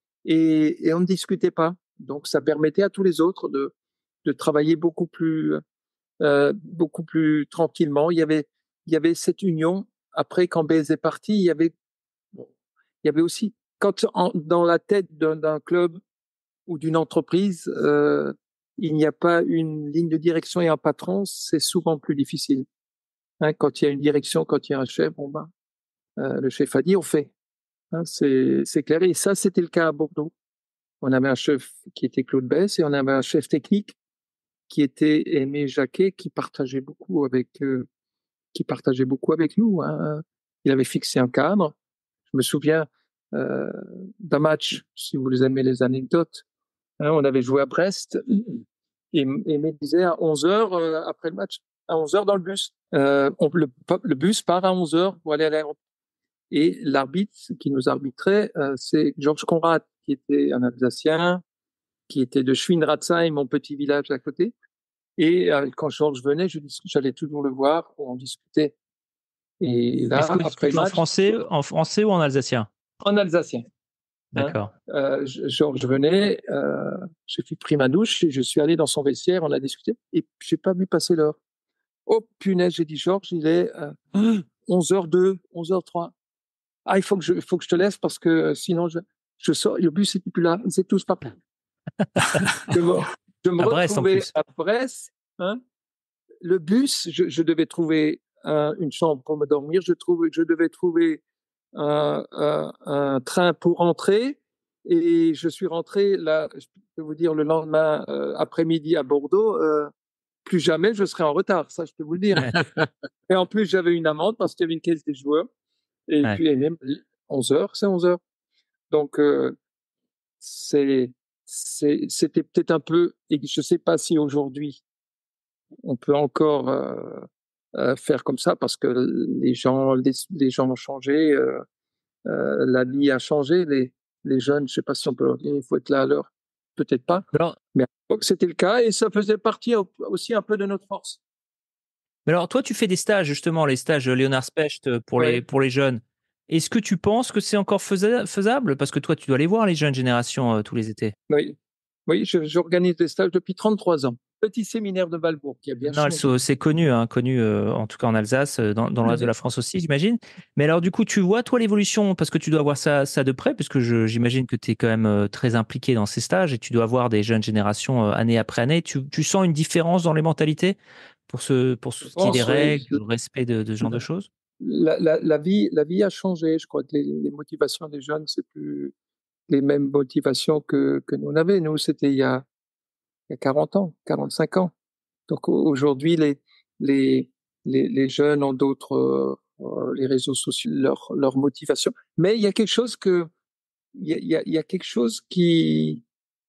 et, et on ne discutait pas. Donc, ça permettait à tous les autres de, de travailler beaucoup plus, euh, beaucoup plus tranquillement. Il y avait, il y avait cette union. Après, quand Blaise est parti, il y avait, bon, il y avait aussi, quand en, dans la tête d'un, d'un club ou d'une entreprise, euh, il n'y a pas une ligne de direction et un patron, c'est souvent plus difficile. Hein, quand il y a une direction, quand il y a un chef, bon ben, euh, le chef a dit, on fait. Hein, c'est, c'est clair. Et ça, c'était le cas à Bordeaux. On avait un chef qui était Claude Besse et on avait un chef technique qui était Aimé Jacquet, qui partageait beaucoup avec, euh, qui partageait beaucoup avec nous. Hein. Il avait fixé un cadre. Je me souviens euh, d'un match, si vous aimez les anecdotes. Hein, on avait joué à Brest et Aimé disait à onze heures euh, après le match, à onze heures dans le bus. Euh, on, le, le bus part à onze heures pour aller à l'aéroport. Et l'arbitre qui nous arbitrait, euh, c'est Georges Conrad, qui était un Alsacien, qui était de Schwinratzheim, mon petit village à côté. Et euh, quand Georges venait, je, j'allais toujours le voir, on discutait. Et là, Est-ce que après plutôt en match, français, en français ou en alsacien? en alsacien, hein, D'accord. euh, Georges venait, euh, j'ai pris ma douche et je suis allé dans son vestiaire, on a discuté et j'ai pas vu passer l'heure. Oh punaise, j'ai dit Georges, il est euh, onze heures deux, onze heures trois. Ah, il faut que je, il faut que je te laisse parce que sinon je, je sors, le bus n'est plus là, c'est tous pas plein. je me, je me À Brest en retrouvais plus. à Brest, hein, le bus, je, je devais trouver un, une chambre pour me dormir, je, trouve, je devais trouver un, un, un train pour rentrer et je suis rentré là, je peux vous dire, le lendemain euh, après-midi à Bordeaux, euh, plus jamais je serai en retard, ça je peux vous le dire. Ouais. Et en plus, j'avais une amende parce qu'il y avait une caisse des joueurs. Et Ouais. puis, elle m'a dit onze heures, c'est onze heures. Donc, euh, c'est, c'est, c'était peut-être un peu, et je ne sais pas si aujourd'hui, on peut encore euh, euh, faire comme ça parce que les gens, les, les gens ont changé, euh, euh, la vie a changé, les, les jeunes, je ne sais pas si on peut leur dire, il faut être là à l'heure, peut-être pas. Alors, Mais à l'époque, c'était le cas et ça faisait partie aussi un peu de notre force. mais alors, toi, tu fais des stages, justement, les stages Léonard Specht pour les, Ouais. pour les jeunes. Est-ce que tu penses que c'est encore faisa- faisable? Parce que toi, tu dois aller voir les jeunes générations euh, tous les étés. Oui, oui, je- j'organise des stages depuis trente-trois ans. Petit séminaire de Valbourg qui a bien Non, elles changé. sont- c'est connu, hein, connu euh, en tout cas en Alsace, euh, dans, dans l'ouest de Oui. la France aussi, j'imagine. Mais alors, du coup, tu vois, toi, l'évolution, parce que tu dois voir ça, ça de près, puisque je- j'imagine que tu es quand même euh, très impliqué dans ces stages et tu dois voir des jeunes générations euh, année après année. Tu, tu sens une différence dans les mentalités pour ce, pour Je ce qui est des pense, oui. règles, le respect de, de ce genre de choses? La, la, la vie, la vie a changé. Je crois que les, les motivations des jeunes, c'est plus les mêmes motivations que, que nous on avait. Nous, c'était il y a, il y a quarante ans, quarante-cinq ans. Donc au- aujourd'hui, les, les, les, les jeunes ont d'autres, euh, les réseaux sociaux, leur, leur motivation. Mais il y a quelque chose que, il y a, il y a, il y a quelque chose qui,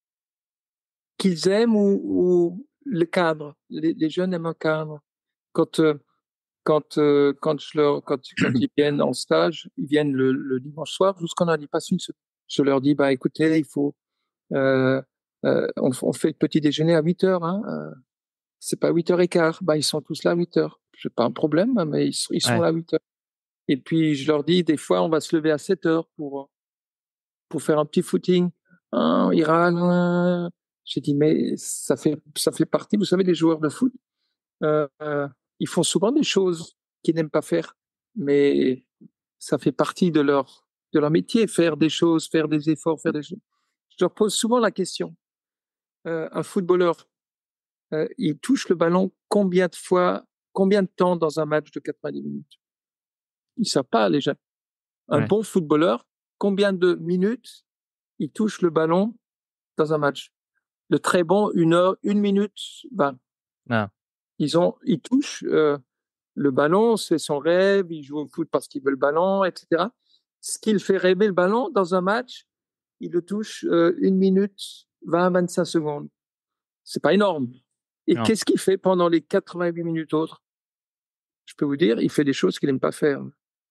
qu'ils aiment ou, ou le cadre. Les, les jeunes aiment un cadre. Quand, euh, quand, euh, quand, je leur, quand, quand ils viennent en stage, ils viennent le, le dimanche soir, jusqu'on n'en dit pas une seule. Je leur dis, bah, écoutez, il faut, euh, euh, on, on fait le petit déjeuner à huit heures, hein, euh, c'est pas huit heures et quart, bah, ils sont tous là à huit heures. C'est pas un problème, hein, mais ils, sont- ils sont Ouais, là à huit heures. Et puis, je leur dis, des fois, on va se lever à sept heures pour, pour faire un petit footing. Ah, il râle, hein. J'ai dit, mais ça fait, ça fait partie, vous savez, les joueurs de foot, euh, euh, ils font souvent des choses qu'ils n'aiment pas faire, mais ça fait partie de leur, de leur métier, faire des choses, faire des efforts, faire des choses. Je leur pose souvent la question. Euh, un footballeur, euh, il touche le ballon combien de fois, combien de temps dans un match de quatre-vingt-dix minutes? Ils ne savent pas, les gens. Un ouais. bon footballeur, combien de minutes il touche le ballon dans un match? Le très bon, une heure, une minute vingt. Ah, Ils ont, ils touchent euh, le ballon, c'est son rêve, il joue au foot parce qu'il veut le ballon, et cetera. Ce qui le fait rêver le ballon dans un match, il le touche euh, une minute, vingt, vingt-cinq secondes. C'est pas énorme. Et non. qu'est-ce qu'il fait pendant les quatre-vingt-huit minutes autres? Je peux vous dire, il fait des choses qu'il n'aime pas faire.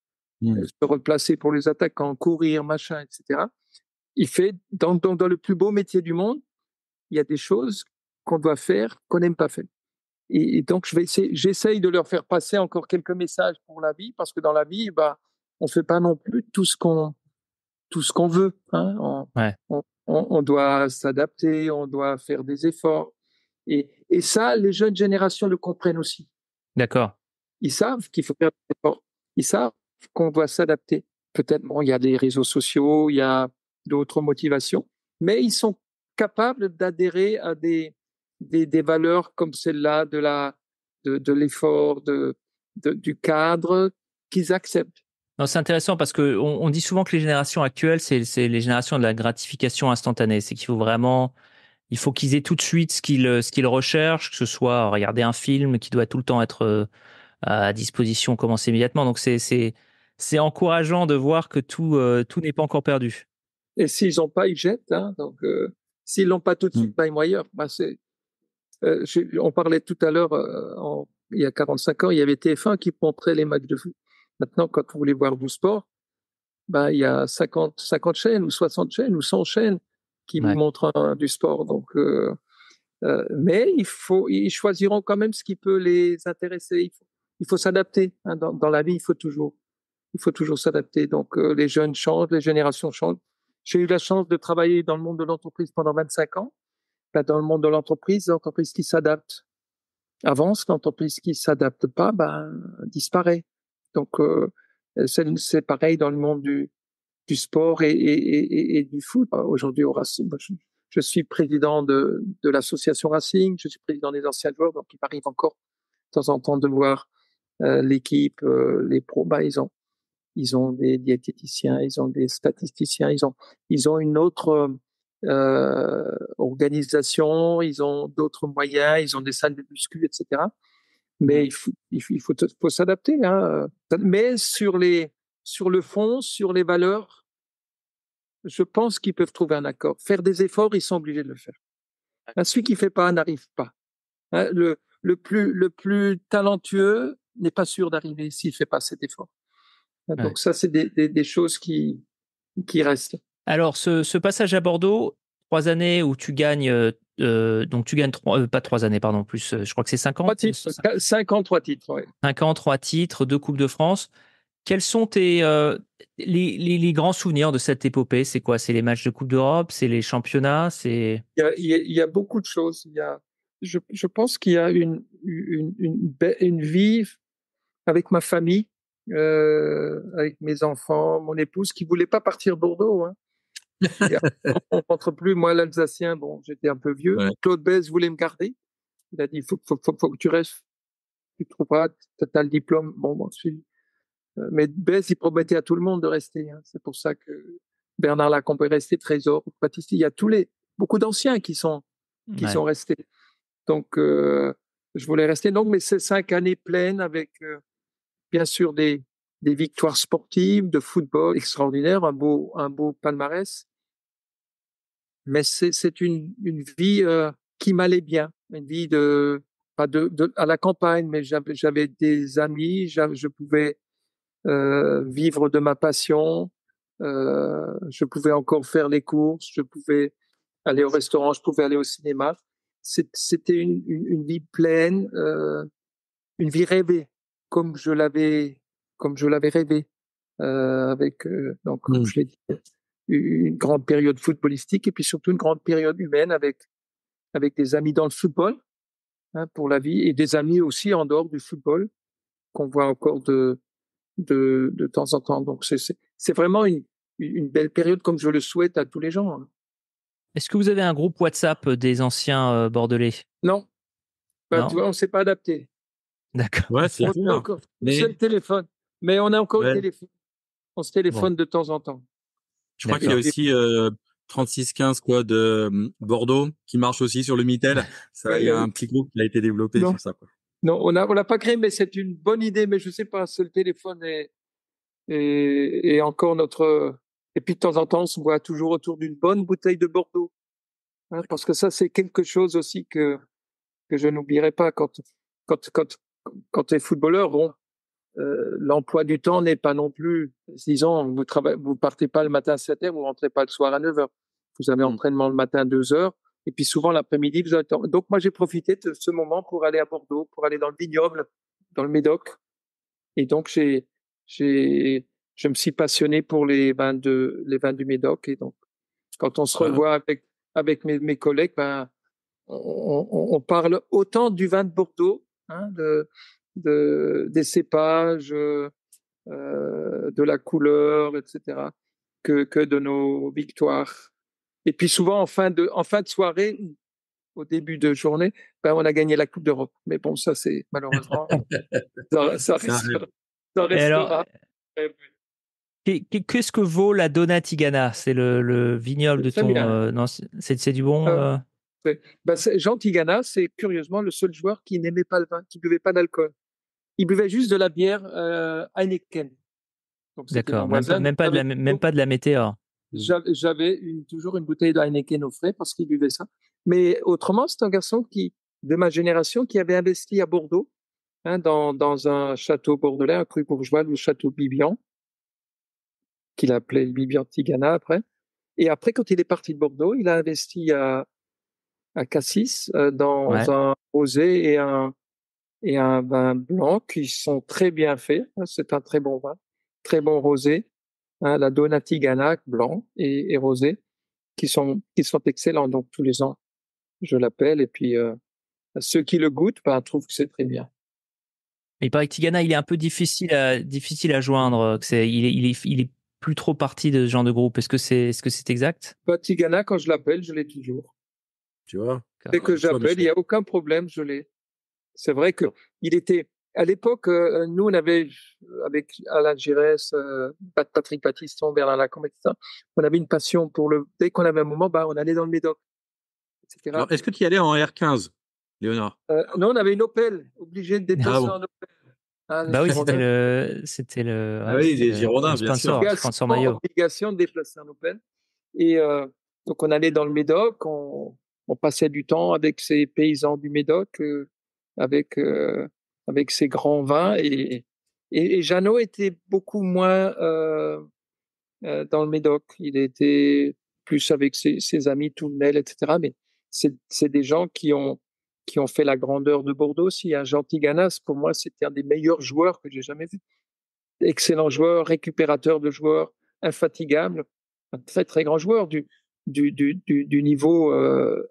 Mm. Se replacer pour les attaquants, courir, machin, et cetera. Il fait, dans, dans, dans le plus beau métier du monde, il y a des choses qu'on doit faire qu'on n'aime pas faire. Et, et donc, je vais essayer, j'essaye de leur faire passer encore quelques messages pour la vie, parce que dans la vie, bah, on fait pas non plus tout ce qu'on, tout ce qu'on veut. Hein. On, Ouais, on, on doit s'adapter, on doit faire des efforts. Et, et ça, les jeunes générations le comprennent aussi. d'accord. Ils savent qu'il faut faire des efforts. Ils savent qu'on doit s'adapter. Peut-être, bon, il y a des réseaux sociaux, il y a d'autres motivations, mais ils sont capables d'adhérer à des, des, des valeurs comme celle-là de la, de, de l'effort, de, de, du cadre qu'ils acceptent. Non, c'est intéressant parce que on, on dit souvent que les générations actuelles, c'est, c'est les générations de la gratification instantanée. C'est qu'il faut vraiment, il faut qu'ils aient tout de suite ce qu'ils, ce qu'ils recherchent, que ce soit regarder un film qui doit tout le temps être euh, à disposition, commencer immédiatement. Donc c'est, c'est, c'est encourageant de voir que tout, euh, tout n'est pas encore perdu. Et s'ils n'ont pas, ils jettent. Hein. Donc, euh, s'ils l'ont pas tout de Mm. suite, bah, ils vont ailleurs. Bah, c'est, euh, je- on parlait tout à l'heure, euh, en- il y a quarante-cinq ans, il y avait T F un qui montrait les matchs de foot. Maintenant, quand vous voulez voir du sport, bah, il y a cinquante, cinquante chaînes ou soixante chaînes ou cent chaînes qui vous Ouais. montrent un- du sport. Donc, euh, Euh, mais il faut, ils choisiront quand même ce qui peut les intéresser. Il faut, il faut s'adapter. Hein, dans, dans la vie, il faut toujours, il faut toujours s'adapter. Donc, euh, les jeunes changent, les générations changent. J'ai eu la chance de travailler dans le monde de l'entreprise pendant vingt-cinq ans. Ben, dans le monde de l'entreprise, l'entreprise qui s'adapte avance, l'entreprise qui s'adapte pas, ben, disparaît. Donc, euh, c'est, c'est pareil dans le monde du, du sport et, et, et, et du foot. Aujourd'hui, au Racing, je, je suis président de, de l'association Racing, je suis président des anciens joueurs, donc il m'arrive encore de temps en temps de voir euh, l'équipe, euh, les pros. Bah, ils ont, ils ont des diététiciens, ils ont des statisticiens, ils ont, ils ont une autre euh, organisation, ils ont d'autres moyens, ils ont des salles de muscu, et cetera. Mais il faut, il faut, il faut, faut s'adapter. Hein. Mais sur les, sur le fond, sur les valeurs, je pense qu'ils peuvent trouver un accord. Faire des efforts, ils sont obligés de le faire. Hein, celui qui fait pas n'arrive pas. Hein, le, le plus, le plus talentueux n'est pas sûr d'arriver s'il fait pas cet effort. Hein, ouais. Donc ça, c'est des, des, des choses qui, qui restent. Alors, ce, ce passage à Bordeaux, trois années où tu gagnes, euh, euh, donc tu gagnes trois, euh, pas trois années, pardon, plus, euh, je crois que c'est cinq ans. Trois titres, cinq ans, trois titres. Ouais. Cinq ans, trois titres, deux Coupes de France. Quels sont tes, euh, les, les, les grands souvenirs de cette épopée? C'est quoi? C'est les matchs de Coupe d'Europe? C'est les championnats? C'est... Il y a, il y a, il y a beaucoup de choses. Il y a, je, je pense qu'il y a une, une, une, une vie avec ma famille, euh, avec mes enfants, mon épouse qui voulait pas partir Bordeaux. Hein. On ne rentre plus. Moi, l'Alsacien, bon, j'étais un peu vieux. Ouais. Claude Bèze voulait me garder. Il a dit, faut, faut, faut, faut que tu restes. Tu trouveras, tu as le diplôme. Bon, bon, je suis... Mais Bèze, il promettait à tout le monde de rester. Hein. C'est pour ça que Bernard Lacombe est resté, Trésor, Baptiste. Il y a tous les, beaucoup d'anciens qui sont, qui Ouais. sont restés. Donc, euh, je voulais rester. Donc, mais c'est cinq années pleines avec, euh, bien sûr, des, des victoires sportives, de football extraordinaire, un beau, un beau palmarès. Mais c'est, c'est une, une vie euh, qui m'allait bien, une vie de, pas de, de à la campagne, mais j'avais, j'avais des amis, j'avais, je pouvais euh, vivre de ma passion, euh, je pouvais encore faire les courses, je pouvais aller au restaurant, je pouvais aller au cinéma. C'est, c'était une, une, une vie pleine, euh, une vie rêvée, comme je l'avais, comme je l'avais rêvé, euh, avec euh, donc comme Mm. je l'ai dit, une grande période footballistique et puis surtout une grande période humaine avec avec des amis dans le football, hein, pour la vie et des amis aussi en dehors du football qu'on voit encore de de de temps en temps. Donc c'est c'est, c'est vraiment une une belle période comme je le souhaite à tous les gens. Hein. Est-ce que vous avez un groupe WhatsApp des anciens euh, Bordelais? Non, bah, tu Non? vois, on s'est pas adapté. D'accord. Ouais, c'est On a clair. encore Mais c'est le téléphone, mais on a encore ouais. le téléphone. On se téléphone Bon. de temps en temps. Je crois qu'il y a D'accord. aussi euh, trente-six quinze quoi de euh, Bordeaux qui marche aussi sur le Mitel. Ça, il y a un petit groupe qui a été développé Non. sur ça, quoi. Non, on a, on l'a pas créé, mais c'est une bonne idée, mais je sais pas, c'est le téléphone et, et, et encore notre, et puis de temps en temps, on se voit toujours autour d'une bonne bouteille de Bordeaux, hein, parce que ça, c'est quelque chose aussi que, que je n'oublierai pas quand, quand, quand, quand tu es footballeur, bon, euh, l'emploi du temps n'est pas non plus, disons, vous travaillez, vous partez pas le matin à sept heures, vous rentrez pas le soir à neuf heures. Vous avez Mm. entraînement le matin à deux heures, et puis souvent l'après-midi, vous avez... Donc moi, j'ai profité de ce moment pour aller à Bordeaux, pour aller dans le vignoble, dans le Médoc. Et donc, j'ai, j'ai, je me suis passionné pour les vins de, les vins du Médoc. Et donc, quand on se Voilà. revoit avec, avec mes, mes collègues, ben, on, on, on parle autant du vin de Bordeaux, hein, de, de, des cépages, euh, de la couleur, et cetera, que, que de nos victoires. Et puis souvent, en fin de, en fin de soirée, au début de journée, ben, on a gagné la Coupe d'Europe. Mais bon, ça, c'est malheureusement, ça, ça, C'est un restera, rêve. ça Et alors, restera. qu'est- qu'est- qu'est-ce que vaut la Donna Tigana? C'est le, le vignoble de C'est ton. bien. euh, non, c'est, c'est du bon. Euh, euh c'est- ben, c'est- Jean Tigana, c'est curieusement le seul joueur qui n'aimait pas le vin, qui buvait pas d'alcool. Il buvait juste de la bière euh, Heineken. Donc c'était D'accord. mon Même pas, voisin. même pas de la, même pas de la météore. J'avais j'avais une, toujours une bouteille de Heineken au frais parce qu'il buvait ça. Mais autrement, c'est un garçon qui, de ma génération, qui avait investi à Bordeaux, hein, dans, dans un château bordelais, un cru bourgeois, le château Bibian, qu'il appelait le Bibian Tigana après. Et après, quand il est parti de Bordeaux, il a investi à, à Cassis euh, dans Ouais. un rosé et un et un vin blanc qui sont très bien faits. C'est un très bon vin, très bon rosé. Hein, la Donati Ganac blanc et, et rosé qui sont qui sont excellents. Donc tous les ans, je l'appelle et puis euh, ceux qui le goûtent, ben, trouvent que c'est très bien. Il paraît que Tigana, il est un peu difficile à, difficile à joindre. Que c'est, il, est, il, est, il est plus trop parti de ce genre de groupe. Est-ce que c'est, est-ce que c'est exact? Ben, Tigana, quand je l'appelle, je l'ai toujours. Tu vois. Dès que Tu vois, j'appelle, il Michel. n'y a aucun problème, je l'ai. C'est vrai que il était à l'époque. Euh, nous, on avait avec Alain Giresse, euh, Patrick Battiston, Bernard Lacombe, et cetera. On avait une passion pour le. Dès qu'on avait un moment, bah, on allait dans le Médoc, et cetera. Alors, est-ce que tu y allais en R quinze, Léonard? Euh, non, on avait une Opel, obligé de Ah déplacer bon. en Opel. Ah, les Bah oui, c'était Girondins. le, c'était le, Ah ouais, oui, c'était les le, Girondins, le bien sûr. sponsor, Obligation, sponsor maillot. obligation de déplacer en Opel. Et euh, donc, on allait dans le Médoc, on, on passait du temps avec ces paysans du Médoc, euh, avec, euh, avec ces grands vins. Et, et, et Jeannot était beaucoup moins euh, euh, dans le Médoc. Il était plus avec ses, ses amis Tournelle, et cetera. Mais c'est, c'est des gens qui ont, qui ont fait la grandeur de Bordeaux aussi. Un Jean Tiganas, pour moi, c'était un des meilleurs joueurs que j'ai jamais vu. Excellent joueur, récupérateur de joueurs, infatigable, un très très grand joueur du, du, du, du, du niveau. Euh,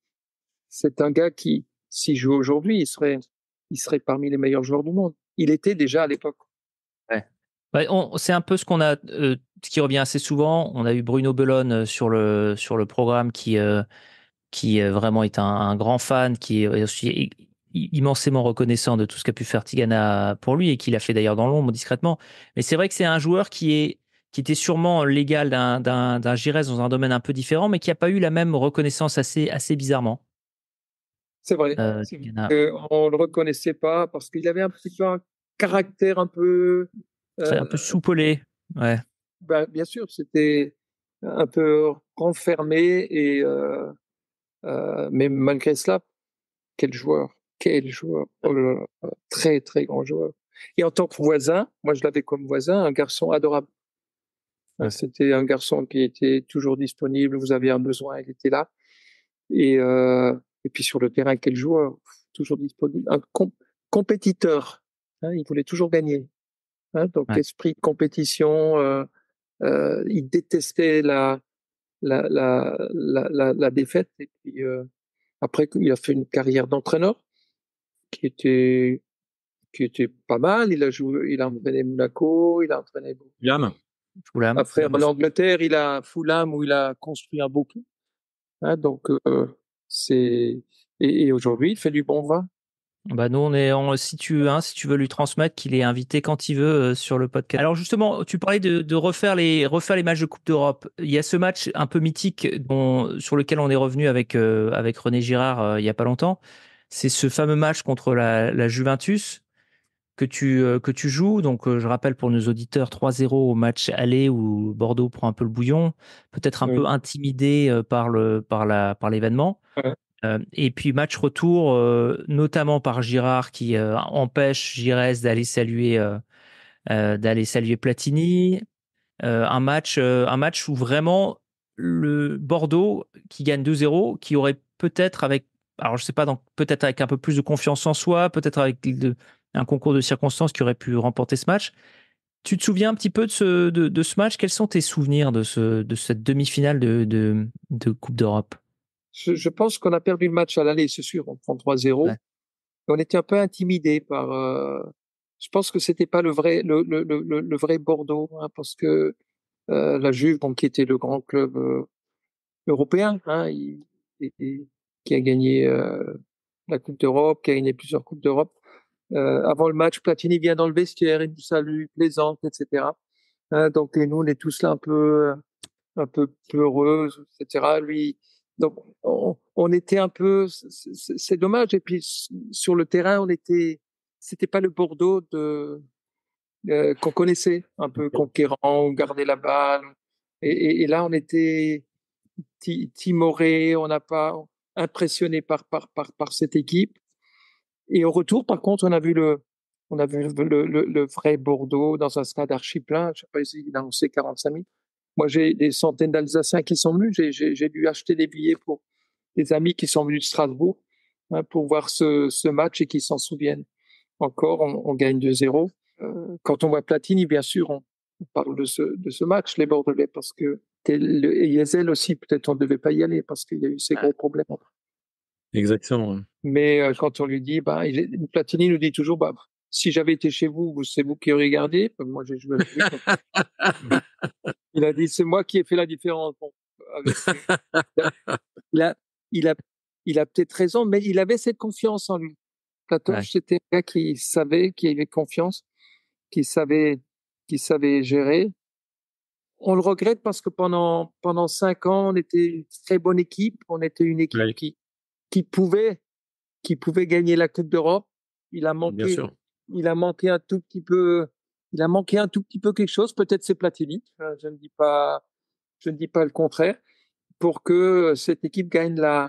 c'est un gars qui, s'il joue aujourd'hui, il serait, il serait parmi les meilleurs joueurs du monde. Il était déjà à l'époque. Ouais. Ouais, on, c'est un peu ce qu'on a, euh, ce qui revient assez souvent. On a eu Bruno Bellone sur le, sur le programme qui, euh, qui euh, vraiment est un, un grand fan, qui est aussi immensément reconnaissant de tout ce qu'a pu faire Tigana pour lui et qu'il a fait d'ailleurs dans l'ombre discrètement. Mais c'est vrai que c'est un joueur qui est qui était sûrement l'égal d'un d'un d'un Giresse dans un domaine un peu différent, mais qui n'a pas eu la même reconnaissance assez assez bizarrement. C'est vrai. Euh, C'est vrai. Tigana, Euh, on le reconnaissait pas parce qu'il avait un petit peu un caractère un peu. très un Euh, peu soupolé. Ouais. ben, bien sûr, c'était un peu renfermé et. Euh, euh, mais malgré cela, quel joueur, quel joueur, oh là là, très très grand joueur. Et en tant que voisin, moi je l'avais comme voisin, un garçon adorable. Ouais. C'était un garçon qui était toujours disponible, vous aviez un besoin, il était là. Et, euh, et puis sur le terrain, quel joueur, toujours disponible, un com- compétiteur. Hein, il voulait toujours gagner. Hein, donc Ouais. esprit de compétition, euh, euh, il détestait la la la la, la, la défaite. Et puis euh, après, il a fait une carrière d'entraîneur qui était qui était pas mal. Il a joué, il a entraîné Monaco, il a entraîné. Fulham. Fulham. Après, en Angleterre, il a Fulham où il a construit un beau club. Hein, donc, euh, c'est et, et aujourd'hui, il fait du bon vin. Bah nous on est en, si tu hein, si tu veux lui transmettre qu'il est invité quand il veut euh, sur le podcast. Alors justement, tu parlais de, de refaire les refaire les matchs de Coupe d'Europe. Il y a ce match un peu mythique dont sur lequel on est revenu avec euh, avec René Girard euh, il y a pas longtemps. C'est ce fameux match contre la, la Juventus que tu euh, que tu joues. Donc euh, je rappelle pour nos auditeurs trois zéro au match aller où Bordeaux prend un peu le bouillon, peut-être un Oui. peu intimidé euh, par le par la par l'événement. Ouais. Euh, et puis match retour, euh, notamment par Girard qui euh, empêche Giresse d'aller saluer, euh, euh, d'aller saluer Platini. Euh, un match, euh, un match où vraiment le Bordeaux qui gagne deux zéro, qui aurait peut-être avec, alors je sais pas, donc peut-être avec un peu plus de confiance en soi, peut-être avec de- un concours de circonstances qui aurait pu remporter ce match. Tu te souviens un petit peu de ce, de, de ce match? Quels sont tes souvenirs de, ce, de cette demi-finale de, de, de Coupe d'Europe? Je, je pense qu'on a perdu le match à l'aller, c'est sûr. On prend trois zéro. Ouais. On était un peu intimidé par. Euh, je pense que c'était pas le vrai le le le, le vrai Bordeaux, hein, parce que euh, la Juve, bon, qui était le grand club euh, européen, hein, il, il- qui a gagné euh, la Coupe d'Europe, qui a gagné plusieurs Coupes d'Europe. Euh, avant le match, Platini vient dans le vestiaire, il nous salue, plaisante, et cetera. Hein, donc, et nous, on est tous là un peu, un peu peureux, et cetera. Lui, donc, on, on était un peu, c'est c'est dommage. Et puis, sur le terrain, on était, c'était pas le Bordeaux de, euh, qu'on connaissait, un peu conquérant, on gardait la balle. Et, et, et là, on était ti- timoré, on n'a pas impressionné par, par, par, par cette équipe. Et au retour, par contre, on a vu le, on a vu le, le, le vrai Bordeaux dans un stade archi plein. Je sais pas si il a annoncé quarante-cinq mille. Moi, j'ai des centaines d'Alsaciens qui sont venus. J'ai, j'ai, j'ai dû acheter des billets pour, des amis qui sont venus de Strasbourg hein, pour voir ce, ce match et qui s'en souviennent encore. On, on gagne deux zéro. Euh, quand on voit Platini, bien sûr, on, on parle de ce, de ce match, les Bordelais, parce que le, et Yezel aussi, peut-être on ne devait pas y aller parce qu'il y a eu ces gros problèmes. Exactement. Mais euh, quand on lui dit, bah, il est, Platini nous dit toujours, bah, si j'avais été chez vous, c'est vous qui auriez gardé. Moi, j'ai joué avec lui. Il a dit, c'est moi qui ai fait la différence. Bon, avec, il a, il a, il a peut-être raison, mais il avait cette confiance en lui. Platoche, ouais. C'était un gars qui savait, qui avait confiance, qui savait, qui savait gérer. On le regrette parce que pendant pendant cinq ans, on était une très bonne équipe. On était une équipe ouais. qui qui pouvait qui pouvait gagner la Coupe d'Europe. Il a manqué, il a manqué un tout petit peu, il a manqué un tout petit peu quelque chose. Peut-être c'est Platini. Je ne dis pas, je ne dis pas le contraire. Pour que cette équipe gagne la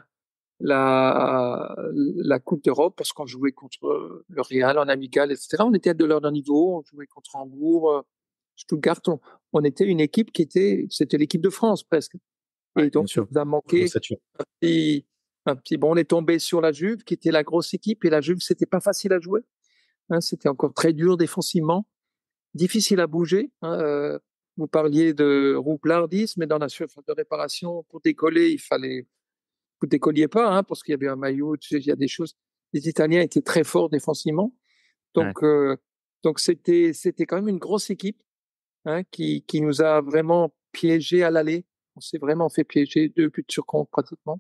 la la Coupe d'Europe, parce qu'on jouait contre le Real en amical, et cetera. On était de leur niveau. On jouait contre Hambourg, Stuttgart. On, on était une équipe qui était, c'était l'équipe de France presque. Et ouais, donc, il nous a manqué un petit, un petit. Bon, on est tombé sur la Juve, qui était la grosse équipe, et la Juve, c'était pas facile à jouer. Hein, c'était encore très dur défensivement, difficile à bouger. Hein, euh, vous parliez de rouplardisme, mais dans la surface de réparation, pour décoller, il fallait. Vous décolliez pas, hein, parce qu'il y avait un maillot, il y a des choses. Les Italiens étaient très forts défensivement, donc ouais. euh, donc c'était c'était quand même une grosse équipe hein, qui qui nous a vraiment piégés à l'aller. On s'est vraiment fait piéger, deux buts sur compte pratiquement.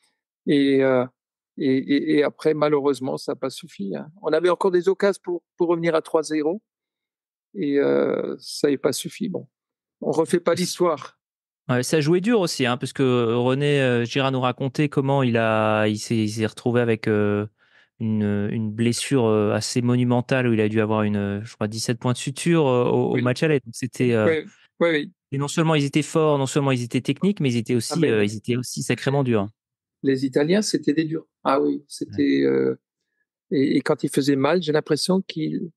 Et euh, et, et, et après malheureusement ça n'a pas suffi. Hein. On avait encore des occasions pour pour revenir à trois zéro et euh, ça n'a pas suffi. Bon, on refait pas l'histoire. Ouais, ça jouait dur aussi, hein, parce que René euh, Girard nous racontait comment il a, il s'est, il s'est retrouvé avec euh, une, une blessure euh, assez monumentale où il a dû avoir une, je crois, dix-sept points de suture euh, au, oui. au match aller. Donc c'était, euh, oui, oui, oui. Et non seulement ils étaient forts, non seulement ils étaient techniques, mais ils étaient aussi, ah, mais, euh, ils étaient aussi sacrément durs. Les Italiens, c'était des durs. Ah oui, c'était. Ouais. Euh, et, et quand ils faisaient mal, j'ai l'impression qu'ils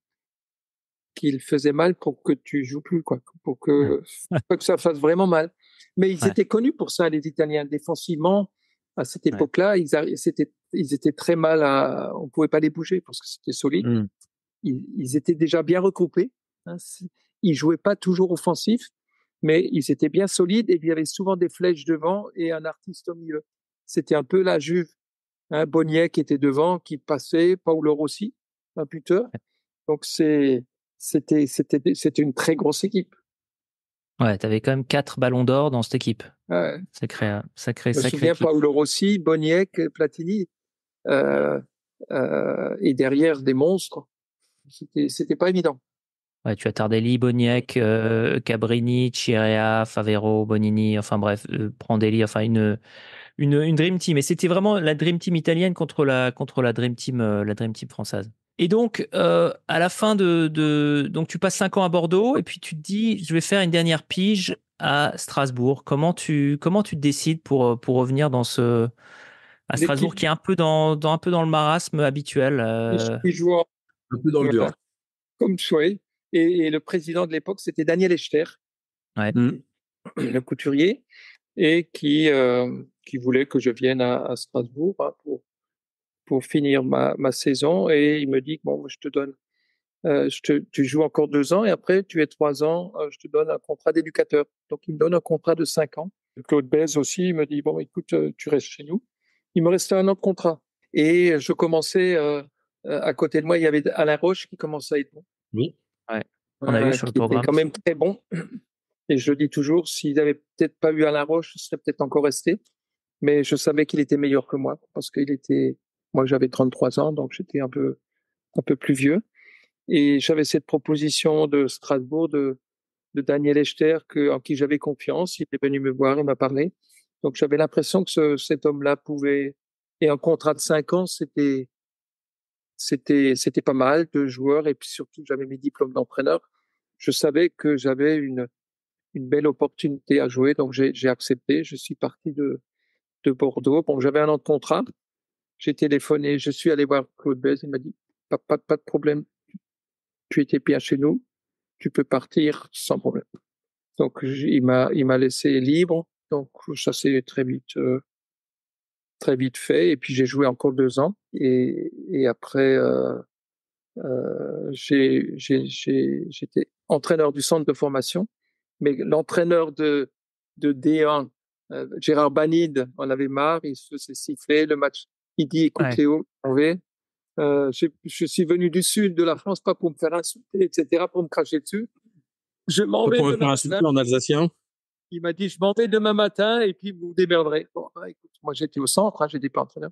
qu'il faisait mal pour que tu joues plus, quoi, pour que, ouais. que ça fasse vraiment mal. Mais ils ouais. étaient connus pour ça, les Italiens, défensivement. À cette époque-là, ouais. ils, arri- c'était, ils étaient très mal à, on pouvait pas les bouger parce que c'était solide. Mm. Ils, ils étaient déjà bien regroupés. Hein. Ils jouaient pas toujours offensif, mais ils étaient bien solides et il y avait souvent des flèches devant et un artiste au milieu. C'était un peu la Juve. Hein, Boniek qui était devant, qui passait, Paolo Rossi, un buteur. Donc c'est, C'était, c'était, c'était une très grosse équipe. Ouais, tu avais quand même quatre ballons d'or dans cette équipe. Ouais. Sacré, sacré, Je me sacré. souviens, équipe. Paolo Rossi, Boniek, Platini, euh, euh, et derrière des monstres. C'était, c'était pas évident. Ouais, tu as Tardelli, Boniek, euh, Cabrini, Chirea, Favero, Bonini, enfin bref, euh, Prandelli, enfin une, une, une Dream Team. Et c'était vraiment la Dream Team italienne contre la, contre la Dream Team, euh, la Dream Team française. Et donc, euh, à la fin de, de... Donc, tu passes cinq ans à Bordeaux et puis tu te dis, je vais faire une dernière pige à Strasbourg. Comment tu, comment tu te décides pour, pour revenir dans ce... à Strasbourg, qui est un peu dans, dans, un peu dans le marasme habituel euh... Je joue en... un peu dans le dur. Comme souhait. Et, et le président de l'époque, c'était Daniel Echter, ouais. le couturier, et qui, euh, qui voulait que je vienne à, à Strasbourg hein, pour pour finir ma, ma saison et il me dit bon je te donne euh, je te, tu joues encore deux ans et après tu es trois ans euh, je te donne un contrat d'éducateur donc il me donne un contrat de cinq ans. Claude Bèze aussi il me dit bon écoute euh, tu restes chez nous. Il me restait un an de contrat et je commençais euh, à côté de moi il y avait Alain Roche qui commençait à être bon. Oui. Ouais. On a euh, vu sur le qui programme était quand même très bon et je le dis toujours s'il n'avait peut-être pas eu Alain Roche je serais peut-être encore resté mais je savais qu'il était meilleur que moi parce qu'il était moi, j'avais trente-trois ans, donc j'étais un peu, un peu plus vieux. Et j'avais cette proposition de Strasbourg de, de Daniel Echter, que, en qui j'avais confiance. Il est venu me voir, il m'a parlé. Donc, j'avais l'impression que ce, cet homme-là pouvait, et un contrat de cinq ans, c'était, c'était, c'était pas mal de joueurs. Et puis surtout, j'avais mes diplômes d'entraîneur. Je savais que j'avais une, une belle opportunité à jouer. Donc, j'ai, j'ai accepté. Je suis parti de, de Bordeaux. Bon, j'avais un an de contrat. J'ai téléphoné, je suis allé voir Claude Bèze, il m'a dit pas, pas, pas de problème, tu étais bien chez nous, tu peux partir sans problème. Donc il m'a il m'a laissé libre, donc ça s'est très vite euh, très vite fait. Et puis j'ai joué encore deux ans. Et, et après, euh, euh, j'ai, j'ai, j'ai, j'étais entraîneur du centre de formation. Mais l'entraîneur de, de D un, euh, Gérard Banide, on avait marre, il se faisait siffler le match. Il dit, écoute Ouais. Léo, on va, euh, je, je suis venu du sud de la France, pas pour me faire insulter, et cetera, pour me cracher dessus. Je m'en Pas vais pour me demain faire matin. insulter en alsacien. Il m'a dit, je m'en vais demain matin et puis vous vous démerderez. Bon, bah, écoute, moi j'étais au centre, hein, j'étais pas entraîneur.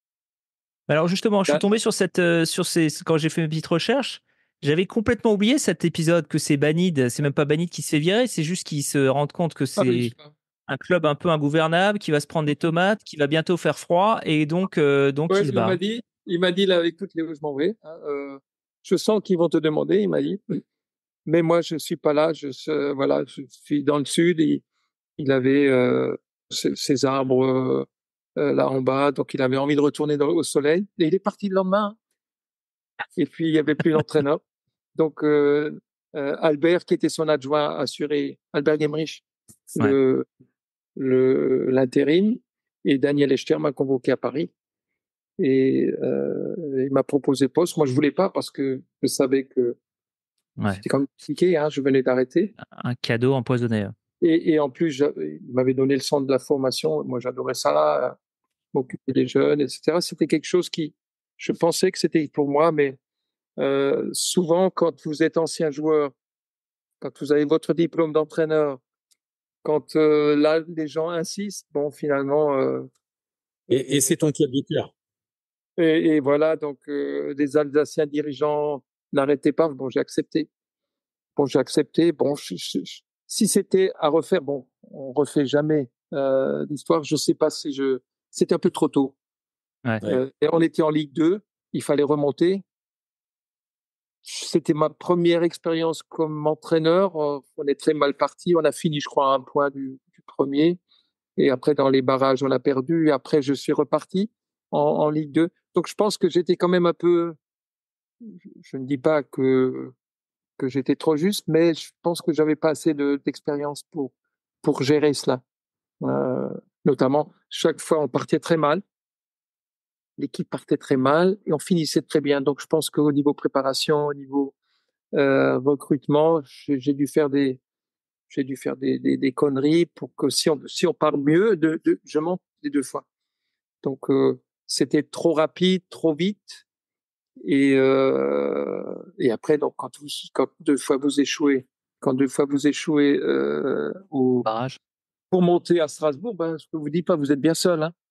Alors justement, je suis tombé sur cette, euh, sur ces, quand j'ai fait mes petites recherches, j'avais complètement oublié cet épisode que c'est Banide, c'est même pas Banide qui se fait virer, c'est juste qu'ils se rendent compte que Ah oui, c'est un club un peu ingouvernable, qui va se prendre des tomates, qui va bientôt faire froid, et donc, euh, donc ouais, il se il m'a barre. dit, il m'a dit là, écoute Léo, je m'en vais. Hein, euh, je sens qu'ils vont te demander, il m'a dit. Mais moi, je suis pas là. Je, euh, voilà, je suis dans le sud. Et il avait euh, ces, ces arbres euh, euh, là en bas, donc il avait envie de retourner dans, au soleil. Et il est parti le lendemain. Et puis il y avait plus d'entraîneur. Donc euh, euh, Albert, qui était son adjoint, a assuré Albert Gemrich Ouais. le le l'intérim. Et Daniel Echter m'a convoqué à Paris. Et euh, il m'a proposé poste. Moi, je voulais pas parce que je savais que Ouais. c'était quand même compliqué. Hein, je venais d'arrêter. Un cadeau empoisonné. Et, et en plus, il m'avait donné le centre de la formation. Moi, j'adorais ça, m'occuper des jeunes, et cetera. C'était quelque chose qui, je pensais que c'était pour moi, mais euh, souvent, quand vous êtes ancien joueur, quand vous avez votre diplôme d'entraîneur, quand euh, là, les gens insistent, bon, finalement. Euh, et, et c'est ton club de cœur. Et, et voilà, donc euh, les Alsaciens dirigeants n'arrêtaient pas. Bon, j'ai accepté. Bon, j'ai accepté. Bon, je, je, je, si c'était à refaire, bon, on refait jamais euh, l'histoire. Je sais pas si je. C'était un peu trop tôt. Ouais. Euh, et on était en Ligue deux. Il fallait remonter. C'était ma première expérience comme entraîneur. On est très mal parti. On a fini, je crois, à un point du, du premier. Et après, dans les barrages, on a perdu. Et après, je suis reparti en, en Ligue deux. Donc, je pense que j'étais quand même un peu. Je ne dis pas que que j'étais trop juste, mais je pense que j'avais pas assez de, d'expérience pour pour gérer cela. Euh, notamment, chaque fois, on partait très mal. L'équipe partait très mal et on finissait très bien. Donc, je pense qu'au niveau préparation, au niveau euh, recrutement, j'ai, j'ai dû faire des j'ai dû faire des, des, des conneries pour que si on si on part mieux, de, de je monte les deux fois. Donc, euh, c'était trop rapide, trop vite. Et, euh, et après, donc, quand, vous, quand deux fois vous échouez, quand deux fois vous échouez euh, au Barrage. pour monter à Strasbourg, ben, je ne vous dis pas, vous êtes bien seul. Hein.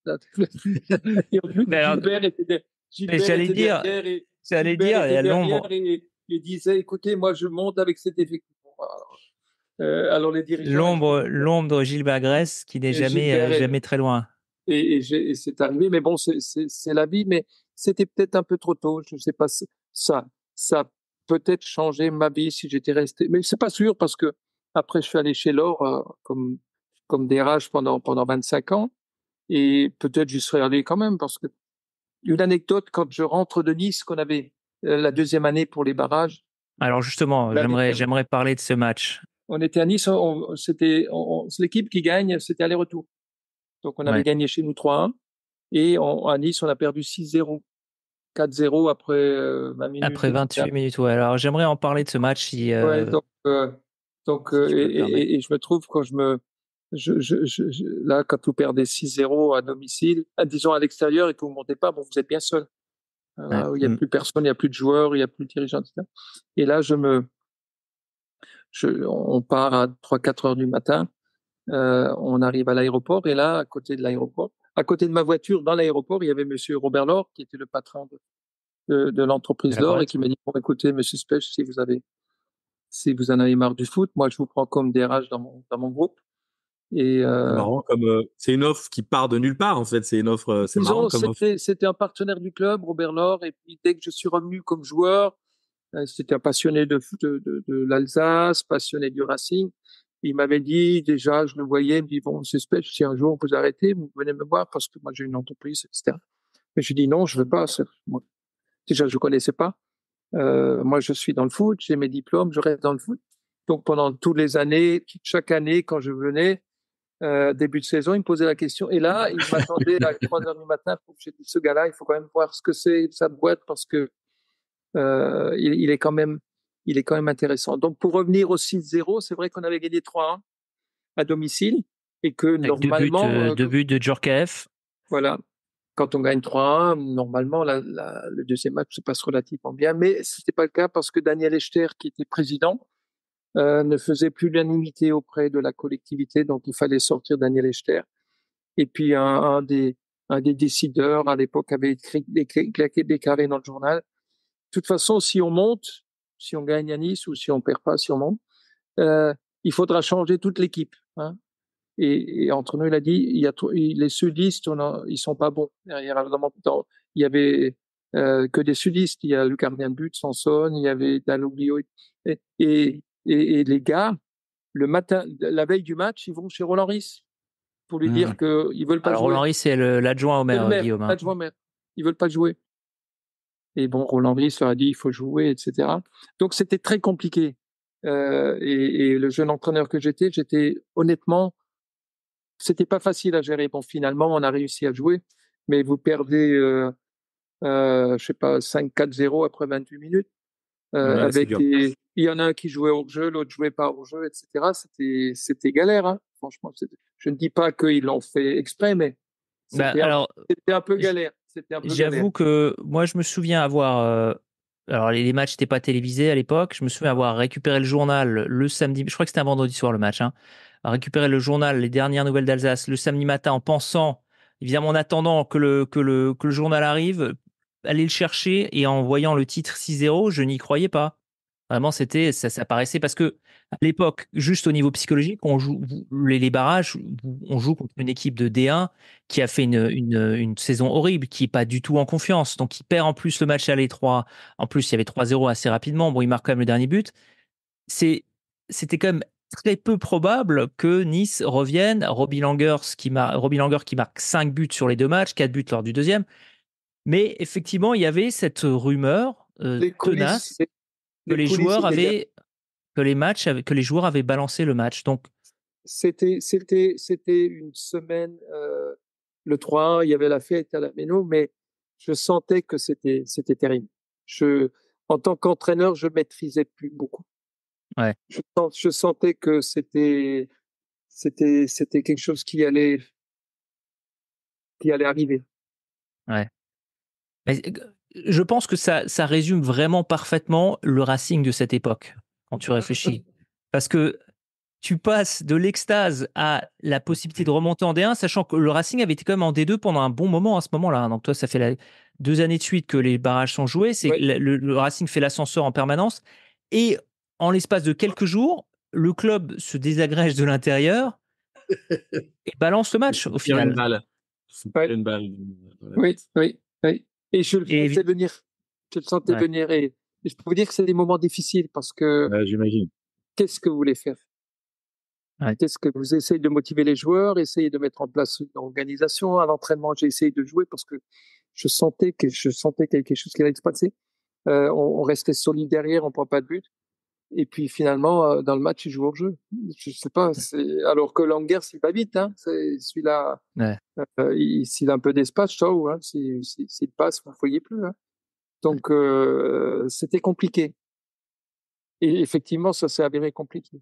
Et en plus, Mais alors, Gilbert était, de, Gilbert mais j'allais était dire, derrière et j'allais Gilbert dire, il y était a l'ombre. derrière et, et disait, écoutez, moi, je monte avec cet effectif. Euh, alors les dirigeants, L'ombre, l'ombre de Gilbert Grèce qui n'est et jamais, euh, Gilbert est, jamais très loin. et, et, j'ai- et c'est arrivé, mais bon, c'est, c'est, c'est la vie, mais c'était peut-être un peu trop tôt. Je ne sais pas, ça, ça a peut-être changé ma vie si j'étais resté, mais c'est pas sûr parce que après je suis allé chez Laure euh, comme comme D R H pendant pendant vingt-cinq ans et peut-être j'y serais allé quand même parce que une anecdote quand je rentre de Nice qu'on avait euh, la deuxième année pour les barrages. Alors justement, L'année j'aimerais, dernière, j'aimerais parler de ce match. on était à Nice, on, c'était on, c'est l'équipe qui gagne, c'était aller-retour. Donc on avait Ouais. gagné chez nous trois un et on, à Nice on a perdu six zéro. quatre zéro après euh, vingt minutes. Après vingt-huit minutes, ouais. Alors j'aimerais en parler de ce match si, euh, Ouais, donc, euh, donc si euh, tu et, me le permets. et, et je me trouve quand je me. Je, je, je, je- là, quand vous perdez six zéro à domicile, ah, disons à l'extérieur et que vous ne montez pas, bon, vous êtes bien seul. Ouais. Là, où il n'y a Mm. plus personne, il n'y a plus de joueurs, il n'y a plus de dirigeants, et cetera. Et là, je me. Je, on part à trois quatre heures du matin, euh, on arrive à l'aéroport et là, à côté de l'aéroport, à côté de ma voiture, dans l'aéroport, il y avait monsieur Robert Laure, qui était le patron de, de, de De l'entreprise la Laure et boîte. qui m'a dit, bon, écoutez, monsieur Spech, si vous avez, si vous en avez marre du foot, moi, je vous prends comme D R H dans mon, dans mon groupe. Et, C'est euh, marrant comme euh, c'est une offre qui part de nulle part en fait. C'est une offre, euh, c'est marrant disons, comme offre. c'était, c'était un partenaire du club, Robert Laure, et puis dès que je suis revenu comme joueur, euh, c'était un passionné de, de, de, de l'Alsace, passionné du Racing. Il m'avait dit, déjà, je le voyais, il me dit, bon, c'est Spech, si un jour vous arrêtez, vous venez me voir parce que moi j'ai une entreprise, et cetera. Mais je dis non, je veux pas. c'est- Moi, déjà, je connaissais pas. Euh, moi, je suis dans le foot, j'ai mes diplômes, je reste dans le foot. Donc pendant toutes les années, chaque année, quand je venais, euh, début de saison, il me posait la question. Et là, il m'attendait à trois heures du matin. J'ai dit, ce gars-là, il faut quand même voir ce que c'est sa boîte parce que euh, il, il est quand même, il est quand même intéressant. Donc, pour revenir au six zéro, c'est vrai qu'on avait gagné trois un à domicile et que Avec deux buts, normalement, euh, euh, deux buts de Djorkaeff. voilà, quand on gagne trois un, normalement, la, la, le deuxième match se passe relativement bien. Mais ce n'était pas le cas parce que Daniel Echter, qui était président, euh, ne faisait plus l'unanimité auprès de la collectivité. Donc, il fallait sortir Daniel Echter. Et puis, un, un, des, un des décideurs, à l'époque, avait écrit, écrit, déclaré dans le journal, de toute façon, si on monte, si on gagne à Nice ou si on perd pas, si on monte, euh, il faudra changer toute l'équipe. Hein. Et, et entre nous, il a dit, il y a les sudistes, on a, ils sont pas bons. Derrière, il y avait euh, que des sudistes. Il y a le gardien de but, Sanson, il y avait Dalloglio. Et, et, et, et les gars, le matin, la veille du match, ils vont chez Roland Ris pour lui mmh. dire qu'ils veulent pas Alors, jouer. Roland Ris, c'est le, l'adjoint au maire, le maire, Guillaume. Hein. L'adjoint au maire. Ils veulent pas jouer. Et bon, Roland Ris leur a dit, il faut jouer, et cetera. Donc, c'était très compliqué. Euh, et, et le jeune entraîneur que j'étais, j'étais honnêtement, c'était pas facile à gérer. Bon, finalement, on a réussi à jouer, mais vous perdez, euh, euh, je sais pas, cinq quatre zéro après vingt-huit minutes. Euh, ouais, avec des... Il y en a un qui jouait hors jeu, l'autre jouait pas hors jeu, et cetera. C'était, c'était galère, hein. Franchement. C'était... Je ne dis pas qu'ils l'ont fait exprès, mais c'était, bah, alors, un... c'était un peu galère. C'était un peu j'avoue galère. que moi, je me souviens avoir. Euh... Alors, les matchs n'étaient pas télévisés à l'époque. Je me souviens avoir récupéré le journal le samedi. Je crois que c'était un vendredi soir le match. Hein. Récupérer le journal, les dernières nouvelles d'Alsace, le samedi matin en pensant, évidemment en attendant que le, que le, que le journal arrive, aller le chercher et en voyant le titre six zéro, je n'y croyais pas. Vraiment, c'était, ça, ça paraissait parce que à l'époque, juste au niveau psychologique, on joue les, les barrages, on joue contre une équipe de D un qui a fait une, une, une saison horrible, qui n'est pas du tout en confiance. Donc, il perd en plus le match à l'E trois. En plus, il y avait trois zéro assez rapidement. Bon, il marque quand même le dernier but. C'est, c'était quand même très peu probable que Nice revienne. Robbie Langers qui, mar... Robbie Langer qui marque cinq buts sur les deux matchs, quatre buts lors du deuxième. Mais effectivement, il y avait cette rumeur euh, les tenace coulisses, que les, les joueurs avaient, que les matchs, avaient, que les joueurs avaient balancé le match. Donc c'était, c'était, c'était une semaine. Euh, le trois un, il y avait la fête à la Méno, mais je sentais que c'était, c'était terrible. Je, en tant qu'entraîneur, je maîtrisais plus beaucoup. Ouais. Je, je sentais que c'était, c'était, c'était quelque chose qui allait, qui allait arriver. Ouais. Mais je pense que ça, ça résume vraiment parfaitement le Racing de cette époque, quand tu réfléchis. Parce que tu passes de l'extase à la possibilité de remonter en D un, sachant que le Racing avait été quand même en D deux pendant un bon moment à ce moment-là. Donc toi, ça fait la, deux années de suite que les barrages sont joués. C'est oui. le, le Racing fait l'ascenseur en permanence. Et en l'espace de quelques jours, le club se désagrège de l'intérieur et balance le match au final. Une balle. Ouais. Une balle. Oui, oui, oui. Et je le sentais et... venir. Je le sentais ouais. venir. Et, et je peux vous dire que c'est des moments difficiles parce que. Ouais, j'imagine. Qu'est-ce que vous voulez faire? Ouais. Qu'est-ce que vous essayez de motiver les joueurs, essayez de mettre en place une organisation. À l'entraînement, j'ai essayé de jouer parce que je sentais que je sentais quelque chose qui allait se passer. Euh, on, on restait solide derrière, on prend pas de but. Et puis finalement, euh, dans le match, il joue hors jeu. Je sais pas. C'est... Alors que Langer, c'est pas vite. Hein. C'est celui-là. Ouais. Euh, il, s'il a un peu d'espace, ciao. Hein. S'il, s'il, s'il passe, vous ne voyez plus. Hein. Donc euh, c'était compliqué. Et effectivement, ça s'est avéré compliqué.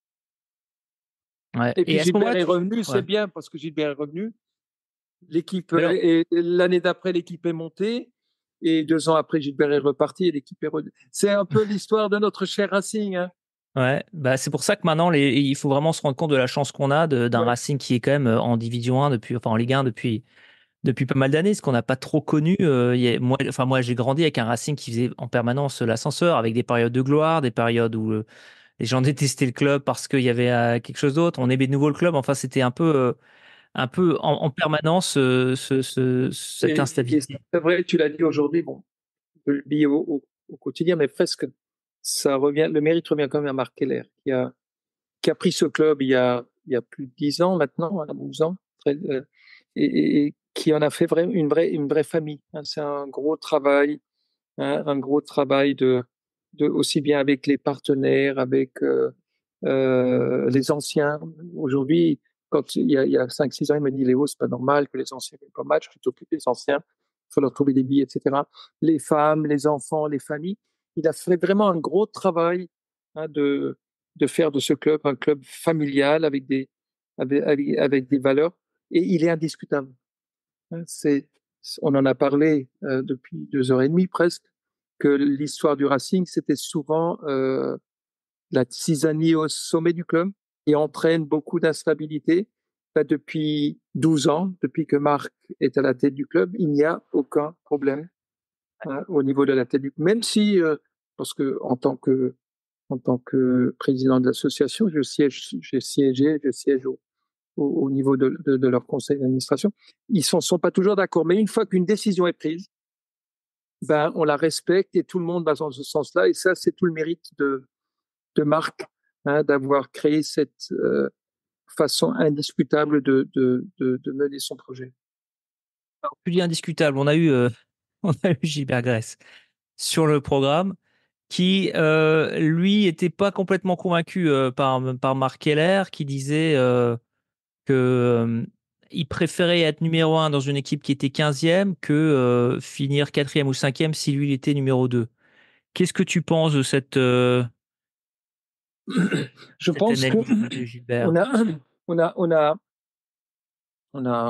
Ouais. Et puis et Gilbert est tu... revenu, ouais. C'est bien parce que Gilbert est revenu. L'équipe alors... est... l'année d'après, l'équipe est montée. Et deux ans après, Gilbert est reparti et l'équipe est revenue. C'est un peu l'histoire de notre cher Racing. Hein. Ouais, bah c'est pour ça que maintenant, les... il faut vraiment se rendre compte de la chance qu'on a de, d'un ouais. Racing qui est quand même en Division un, depuis, enfin en Ligue un depuis, depuis pas mal d'années, ce qu'on n'a pas trop connu. Euh, y a... moi, enfin, moi, j'ai grandi avec un Racing qui faisait en permanence l'ascenseur, avec des périodes de gloire, des périodes où euh, les gens détestaient le club parce qu'il y avait euh, quelque chose d'autre. On aimait de nouveau le club. Enfin, c'était un peu... Euh, un peu en, en permanence euh, ce, ce, cette et, instabilité. Et c'est vrai, tu l'as dit aujourd'hui, bon, le billet au, au, au quotidien, mais presque, ça revient, le mérite revient quand même à Marc Keller, qui a, qui a pris ce club il y a, il y a plus de dix ans maintenant, hein, douze ans, très, euh, et, et qui en a fait vrai, une vraie, une vraie famille. Hein, c'est un gros travail, hein, un gros travail de, de, aussi bien avec les partenaires, avec euh, euh, les anciens. Aujourd'hui, quand il y a, il y a cinq six ans, il m'a dit, Léo, c'est pas normal que les anciens viennent pas au match, tu t'occupes des anciens, il faut leur trouver des billets, et cetera. Les femmes, les enfants, les familles. Il a fait vraiment un gros travail hein, de, de faire de ce club un club familial avec des, avec, avec, avec des valeurs. Et il est indiscutable. Hein, c'est, on en a parlé euh, depuis deux heures et demie presque, que l'histoire du Racing, c'était souvent euh, la tisanie au sommet du club et entraîne beaucoup d'instabilité. Ben, depuis douze ans, depuis que Marc est à la tête du club, il n'y a aucun problème hein, au niveau de la tête du club. Même si, euh, parce que en tant que en tant que président de l'association, je siège, j'ai siégé, je siège au, au, au niveau de, de, de leur conseil d'administration. Ils ne sont, sont pas toujours d'accord, mais une fois qu'une décision est prise, ben on la respecte et tout le monde va dans ce sens-là. Et ça, c'est tout le mérite de de Marc hein, d'avoir créé cette euh, façon indiscutable de, de, de, de mener son projet. Alors, tu dis indiscutable, on a eu, euh, on a eu Gilbert Grèce sur le programme qui, euh, lui, était pas complètement convaincu euh, par, par Marc Keller, qui disait euh, que euh, il préférait être numéro un dans une équipe qui était quinzième que euh, finir quatrième ou cinquième si lui il était numéro deux. Qu'est-ce que tu penses de cette, euh, Je cette pense que analyse de Gilbert? on a, on a, on a, on a,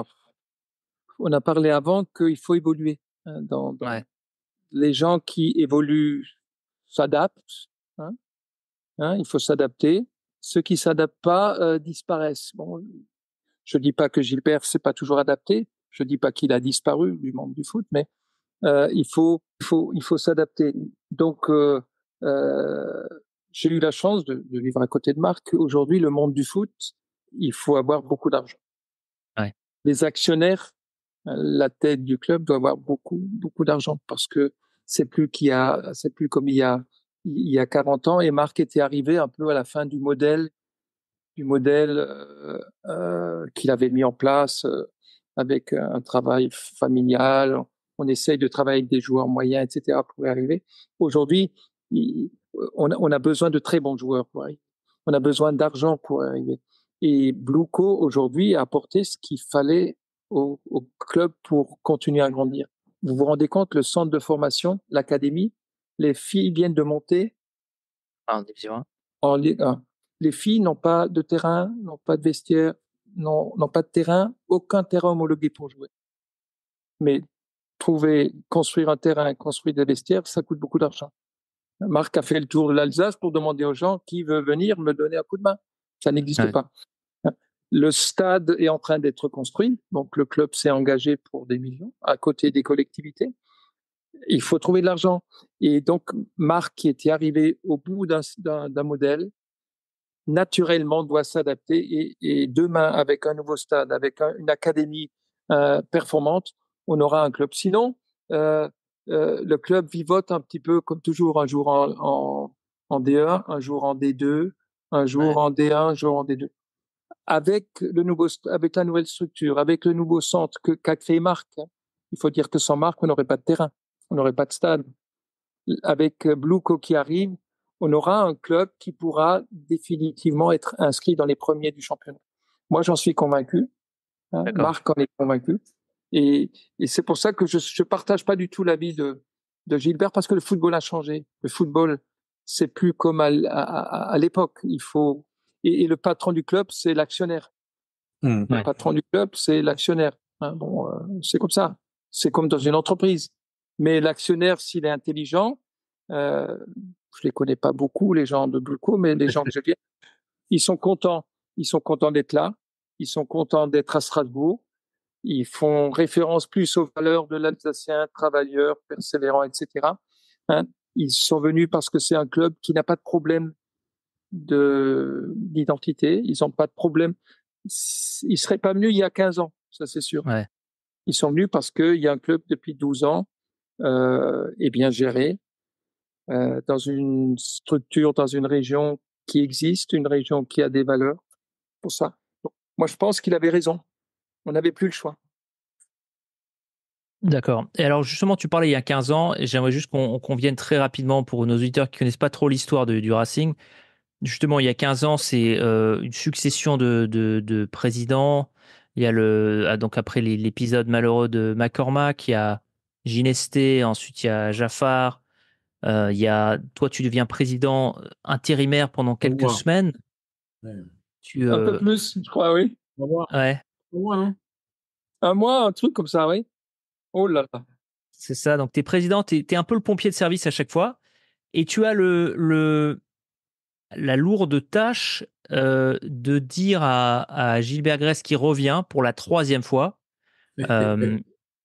on a parlé avant qu'il faut évoluer. Hein, dans, dans Ouais. les gens qui évoluent s'adaptent. Hein, hein, il faut s'adapter. Ceux qui s'adaptent pas euh, disparaissent. Bon, je dis pas que Gilbert s'est pas toujours adapté. Je dis pas qu'il a disparu du monde du foot, mais euh, il faut, il faut, il faut s'adapter. Donc, euh, euh, j'ai eu la chance de, de vivre à côté de Marc. Aujourd'hui, le monde du foot, il faut avoir beaucoup d'argent. Ouais. Les actionnaires, la tête du club doit avoir beaucoup, beaucoup d'argent parce que c'est plus qu'il y a, c'est plus comme il y a, il y a quarante ans et Marc était arrivé un peu à la fin du modèle, du modèle euh, euh, qu'il avait mis en place euh, avec un travail familial. On essaye de travailler avec des joueurs moyens, et cetera pour y arriver. Aujourd'hui, il, on, a, on a besoin de très bons joueurs pour arriver. On a besoin d'argent pour y arriver. Et Blueco, aujourd'hui, a apporté ce qu'il fallait au, au club pour continuer à grandir. Vous vous rendez compte, le centre de formation, l'académie, les filles viennent de monter Ah, en division un. en Ligue un. Les filles n'ont pas de terrain, n'ont pas de vestiaire, n'ont, n'ont pas de terrain, aucun terrain homologué pour jouer. Mais trouver, construire un terrain, construire des vestiaires, ça coûte beaucoup d'argent. Marc a fait le tour de l'Alsace pour demander aux gens qui veut venir me donner un coup de main. Ça n'existe Ouais. pas. Le stade est en train d'être construit, donc le club s'est engagé pour des millions à côté des collectivités. Il faut trouver de l'argent. Et donc, Marc, qui était arrivé au bout d'un, d'un, d'un modèle, naturellement doit s'adapter et, et demain, avec un nouveau stade, avec un, une académie euh, performante, on aura un club. Sinon, euh, euh, le club vivote un petit peu comme toujours, un jour en, en, en D un, un jour en D deux, un jour Ouais. en D un, un jour en D deux. Avec le nouveau, avec la nouvelle structure, avec le nouveau centre que, qu'a créé Marc, hein, il faut dire que sans Marc, on n'aurait pas de terrain, on n'aurait pas de stade. Avec Blueco qui arrive, on aura un club qui pourra définitivement être inscrit dans les premiers du championnat. Moi, j'en suis convaincu. Hein, Marc en est convaincu. Et, et c'est pour ça que je ne partage pas du tout l'avis de, de Gilbert, parce que le football a changé. Le football, c'est plus comme à, à, à l'époque. Il faut et, et le patron du club, c'est l'actionnaire. Mmh. Le Ouais. patron du club, c'est l'actionnaire. Hein, bon, euh, c'est comme ça. C'est comme dans une entreprise. Mais l'actionnaire, s'il est intelligent, euh, je les connais pas beaucoup, les gens de Blueco, mais les gens que je viens, ils sont contents. Ils sont contents d'être là. Ils sont contents d'être à Strasbourg. Ils font référence plus aux valeurs de l'Alsacien, travailleur, persévérant, et cetera. Hein, ils sont venus parce que c'est un club qui n'a pas de problème de, d'identité. Ils n'ont pas de problème. Ils seraient pas venus il y a quinze ans, ça c'est sûr. Ouais. Ils sont venus parce qu'il y a un club depuis douze ans, euh, et bien géré, euh, dans une structure, dans une région qui existe, une région qui a des valeurs. Pour ça. Donc, moi, je pense qu'il avait raison. On n'avait plus le choix. D'accord. Et alors justement, tu parlais il y a quinze ans, et j'aimerais juste qu'on qu'on vienne très rapidement pour nos auditeurs qui ne connaissent pas trop l'histoire de, du Racing, justement, il y a quinze ans, c'est euh, une succession de, de, de présidents. Il y a le, ah, donc après les- l'épisode malheureux de McCormack, il y a Ginesté, ensuite il y a Jaffar. Euh, il y a, toi, tu deviens président intérimaire pendant Un quelques mois. semaines. Ouais. Tu, Un peu euh, plus, je crois, oui. Un mois. ouais, Un mois, non? Un mois, un truc comme ça, oui. Oh là là. c'est ça. Donc, tu es président, tu es un peu le pompier de service à chaque fois. Et tu as le, le, la lourde tâche euh, de dire à, à Gilbert Grèce qui revient pour la troisième fois, euh,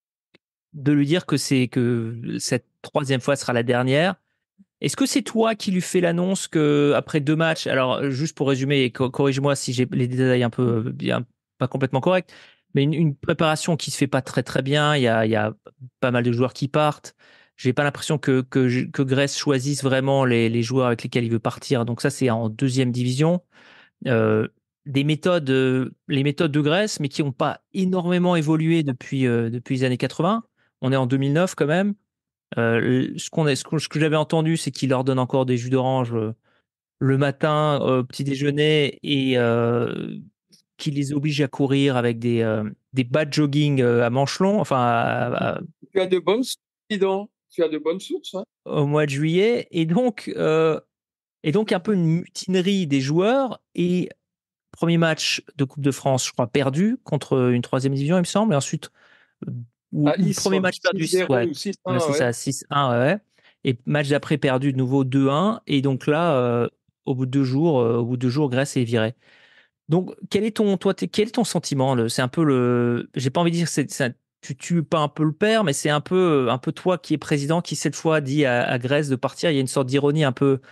de lui dire que c'est que cette troisième fois sera la dernière. Est-ce que c'est toi qui lui fais l'annonce que après deux matchs, alors juste pour résumer, et co- corrige-moi si j'ai les détails un peu bien, pas complètement corrects, mais une, une préparation qui se fait pas très très bien, il y a, il y a pas mal de joueurs qui partent. J'ai pas l'impression que, que, que Grèce choisisse vraiment les, les joueurs avec lesquels il veut partir. Donc ça, c'est en deuxième division. Euh, des méthodes, euh, les méthodes de Grèce, mais qui n'ont pas énormément évolué depuis, euh, depuis les années quatre-vingts. On est en deux mille neuf quand même. Euh, ce, qu'on est, ce que, ce que j'avais entendu, c'est qu'il leur donne encore des jus d'orange euh, le matin au petit déjeuner et euh, qu'il les oblige à courir avec des, euh, des bas de jogging euh, à manches longs, enfin à- à- Tu as de bonnes sources, dis donc. Tu as de bonnes sources, hein. au mois de juillet. Et donc, euh, et donc un peu une mutinerie des joueurs. Et premier match de Coupe de France, je crois, perdu contre une troisième division, il me semble. Et ensuite, euh, ou, À ou premier Istres, match perdu, six zéro ouais, ou six ouais, un, c'est ouais. ça, six un, ouais. Et match d'après perdu de nouveau deux un. Et donc là, euh, au bout de deux jours, euh, au bout de deux jours, Grèce est virée. Donc, quel est ton, toi, t'es- quel est ton sentiment le- C'est un peu le, j'ai pas envie de dire que c'est, c'est un- tu tues pas un peu le père, mais c'est un peu, un peu toi qui es président qui cette fois dit à, à Grèce de partir. Il y a une sorte d'ironie un peu,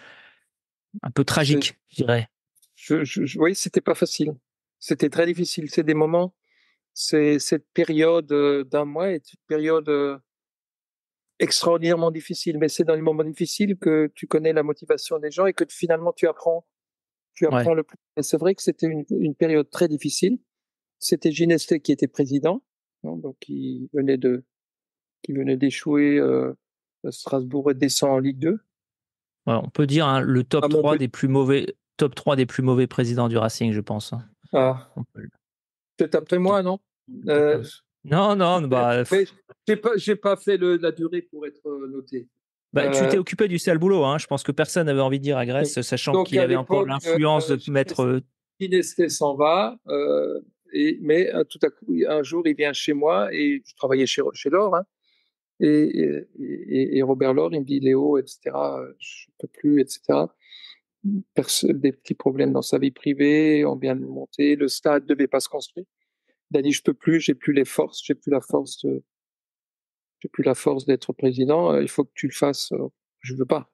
un peu C'est- tragique, je dirais. Je, je, je- oui, c'était pas facile. C'était très difficile. C'est des moments, c'est cette période euh, d'un mois est une période euh, extraordinairement difficile. Mais c'est dans les moments difficiles que tu connais la motivation des gens et que finalement tu apprends, tu Ouais. apprends le plus. Et c'est vrai que c'était une, une période très difficile. C'était Ginesté qui était président, hein, donc qui venait de, qui venait d'échouer. Euh, Strasbourg et descend en Ligue deux. Ouais, on peut dire hein, le À top trois Montpellier. des plus mauvais, top trois des plus mauvais présidents du Racing, je pense, hein. Ah, On peut le- peut-être après moi, non? Euh, Non, non, bah, mais pff, j'ai pas, j'ai pas fait le, la durée pour être euh, noté. bah, tu t'es Euh, occupé du sale boulot, hein. Je pense que personne n'avait envie de dire à Grèce, sachant donc qu'il à avait encore l'époque, euh, l'influence de mettre. euh, Ginesté s'en va, euh, et, mais euh, tout à coup, un jour, il vient chez moi et je travaillais chez, chez Laure, hein, et, et, et, et Robert Laure, il me dit Léo, et cetera, je peux plus, et cetera. Perso- des petits problèmes dans sa vie privée, on vient de monter, le stade devait pas se construire. Il a dit je peux plus, j'ai plus les forces, j'ai plus la force de, j'ai plus la force d'être président, euh, il faut que tu le fasses. Euh, Je veux pas.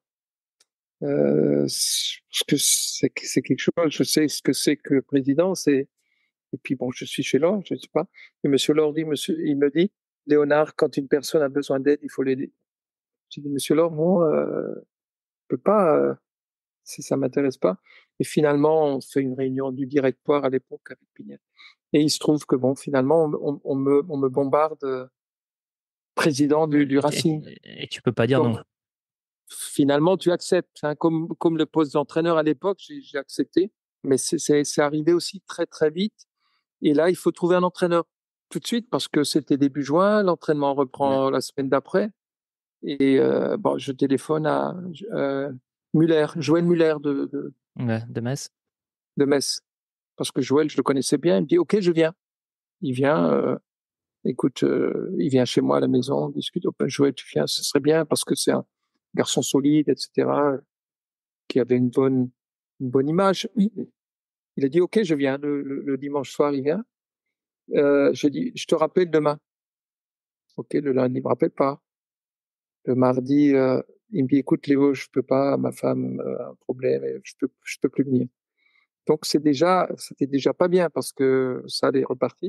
Euh, parce que c'est c'est quelque chose, je sais ce que c'est que président, c'est et puis bon, je suis chez Laure, je sais pas. Et Monsieur Laure dit, Monsieur, il me dit, Léonard, quand une personne a besoin d'aide, il faut l'aider. J'ai dit, Monsieur Laure, bon, euh, je peux pas, euh, si ça m'intéresse pas. Et finalement, on fait une réunion du directoire à l'époque avec Pignat. Et il se trouve que bon, finalement, on, on me, on me bombarde euh, président du, du et, Racing. et tu peux pas dire Donc, non. finalement, tu acceptes. Hein, comme, comme le poste d'entraîneur à l'époque, j'ai j'ai accepté. Mais c'est c'est- c'est arrivé aussi très, très vite. Et là, il faut trouver un entraîneur tout de suite parce que c'était début juin, l'entraînement Ouais. reprend la semaine d'après. Et euh, bon, je téléphone à euh, Muller, Joël Muller de, de, Ouais, de Metz. de Metz. Parce que Joël, je le connaissais bien. Il me dit, OK, je viens. Il vient, euh, écoute, euh, il vient chez moi à la maison, on discute. Oh, ben, Joël, tu viens, ce serait bien parce que c'est un garçon solide, et cetera, qui avait une bonne, une bonne image. Il a dit, OK, je viens. Le, le, le dimanche soir, il vient. Euh, je dis, je te rappelle demain. OK, le lundi, il me rappelle pas. Le mardi, euh, il me dit, écoute, Léo, je peux pas, ma femme a un problème, et je peux, je peux plus venir. Donc, c'est déjà, c'était déjà pas bien parce que ça allait repartir.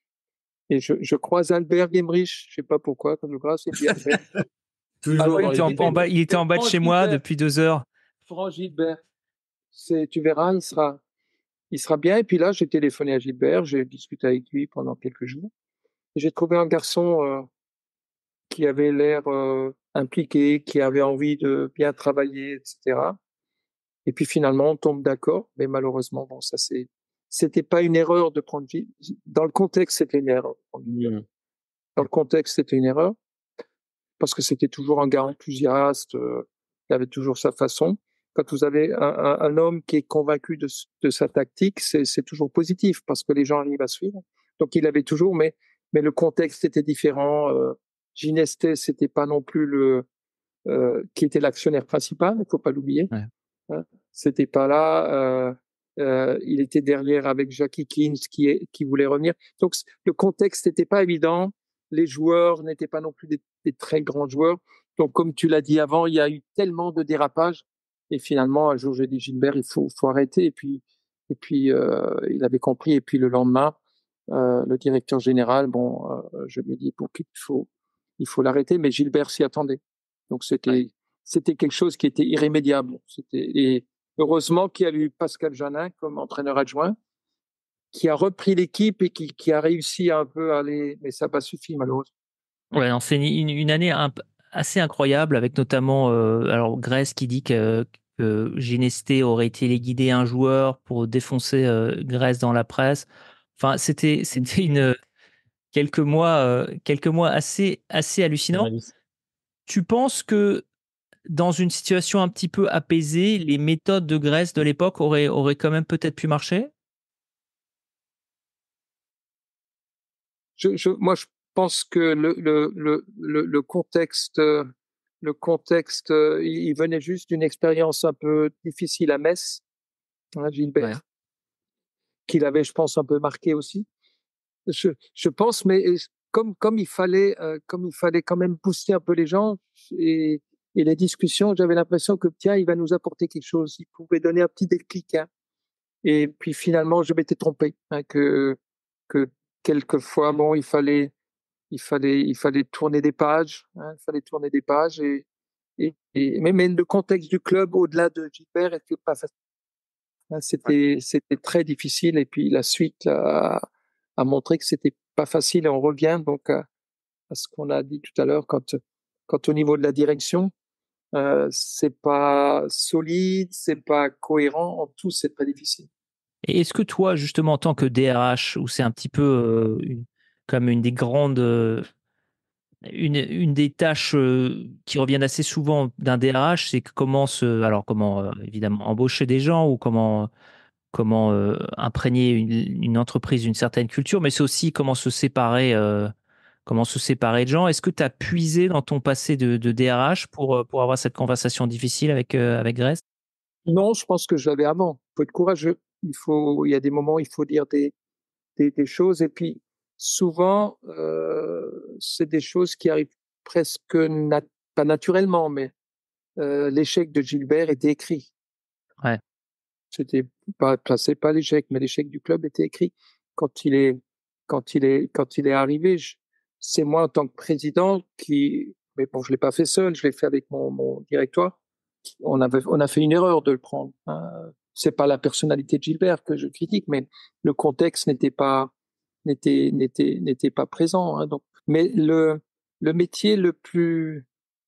Et je, je croise Albert Gemrich, je sais pas pourquoi, quand je croise, il me dit, Albert, Toujours Il Albert, dans était les en, il en dit, bas, il était en bas de Franck chez moi Gilbert, depuis deux heures. Franck Gilbert, c'est, tu verras, il sera, il sera bien. Et puis là, j'ai téléphoné à Gilbert, j'ai discuté avec lui pendant quelques jours. Et j'ai trouvé un garçon, euh, qui avait l'air, euh, impliqué, qui avait envie de bien travailler, et cetera. Et puis finalement, on tombe d'accord, mais malheureusement, bon, ça c'est, c'était pas une erreur de prendre Gilles. Dans le contexte, c'était une erreur. Mmh. Dans le contexte, c'était une erreur parce que c'était toujours un gars enthousiaste, euh, il avait toujours sa façon. Quand vous avez un, un, un homme qui est convaincu de, de sa tactique, c'est, c'est toujours positif parce que les gens arrivent à suivre. Donc il avait toujours, mais, mais le contexte était différent. Euh, Ginestet, c'était pas non plus le, euh, qui était l'actionnaire principal, il faut pas l'oublier. Ouais. Hein, c'était pas là. Euh, euh, il était derrière avec Jackie Kins qui, est, qui voulait revenir. Donc le contexte n'était pas évident. Les joueurs n'étaient pas non plus des, des très grands joueurs. Donc comme tu l'as dit avant, il y a eu tellement de dérapages. Et finalement, un jour, j'ai dit Gilbert, il faut, faut arrêter. Et puis, et puis euh, il avait compris. Et puis le lendemain, euh, le directeur général, bon, euh, je lui ai dit, bon, il faut, il faut l'arrêter. Mais Gilbert s'y attendait. Donc c'était, ouais. c'était quelque chose qui était irrémédiable. C'était, et heureusement qu'il y a eu Pascal Janin comme entraîneur adjoint, qui a repris l'équipe et qui, qui a réussi un peu à aller, mais ça n'a pas suffi malheureusement. Ouais, non, c'est une, une année un, assez incroyable avec notamment euh, alors Grèce qui dit que, que Ginestet aurait été guidé un joueur pour défoncer euh, Grèce dans la presse. Enfin, c'était c'était une quelques mois euh, quelques mois assez assez hallucinants. Tu penses que dans une situation un petit peu apaisée, les méthodes de Grèce de l'époque auraient auraient quand même peut-être pu marcher? Je, je, moi, je pense que le, le, le, le, le contexte, le contexte, il venait juste d'une expérience un peu difficile à Metz, hein, Gilbert, ouais. qu'il avait, je pense, un peu marqué aussi. Je, je pense, mais comme, comme il fallait, euh, comme il fallait quand même booster un peu les gens et, et les discussions, j'avais l'impression que tiens, il va nous apporter quelque chose. Il pouvait donner un petit déclic. Hein. Et puis finalement, je m'étais trompé, hein, que, que quelquefois, bon, il fallait, il fallait, il fallait tourner des pages, hein, il fallait tourner des pages et, et, et mais, mais le contexte du club au-delà de Gilbert était pas facile. Hein, c'était, ouais. c'était très difficile et puis la suite a, a montré que c'était pas facile et on revient donc à, à ce qu'on a dit tout à l'heure quand, quand au niveau de la direction, euh, c'est pas solide, c'est pas cohérent, en tout c'est très difficile. Et est-ce que toi, justement, en tant que D R H, où c'est un petit peu euh, une, comme une des grandes, euh, une, une des tâches euh, qui reviennent assez souvent d'un D R H, c'est que comment se, alors comment euh, évidemment embaucher des gens ou comment comment euh, imprégner une, une entreprise d'une certaine culture, mais c'est aussi comment se séparer, euh, comment se séparer de gens. Est-ce que tu as puisé dans ton passé de, de D R H pour pour avoir cette conversation difficile avec euh, avec Grèce? Non, je pense que je l'avais avant. Il faut être courageux. Il faut, il y a des moments où il faut dire des, des, des choses. Et puis, souvent, euh, c'est des choses qui arrivent presque nat- pas naturellement, mais euh, l'échec de Gilbert était écrit. Ouais. C'était pas placé, pas l'échec, mais l'échec du club était écrit. Quand il est, quand il est, quand il est arrivé, je, c'est moi en tant que président qui, mais bon, je l'ai pas fait seul, je l'ai fait avec mon, mon directoire. On avait, on a fait une erreur de le prendre. Hein. C'est pas la personnalité de Gilbert que je critique, mais le contexte n'était pas, n'était, n'était, n'était pas présent. Hein. Donc, mais le, le métier le plus,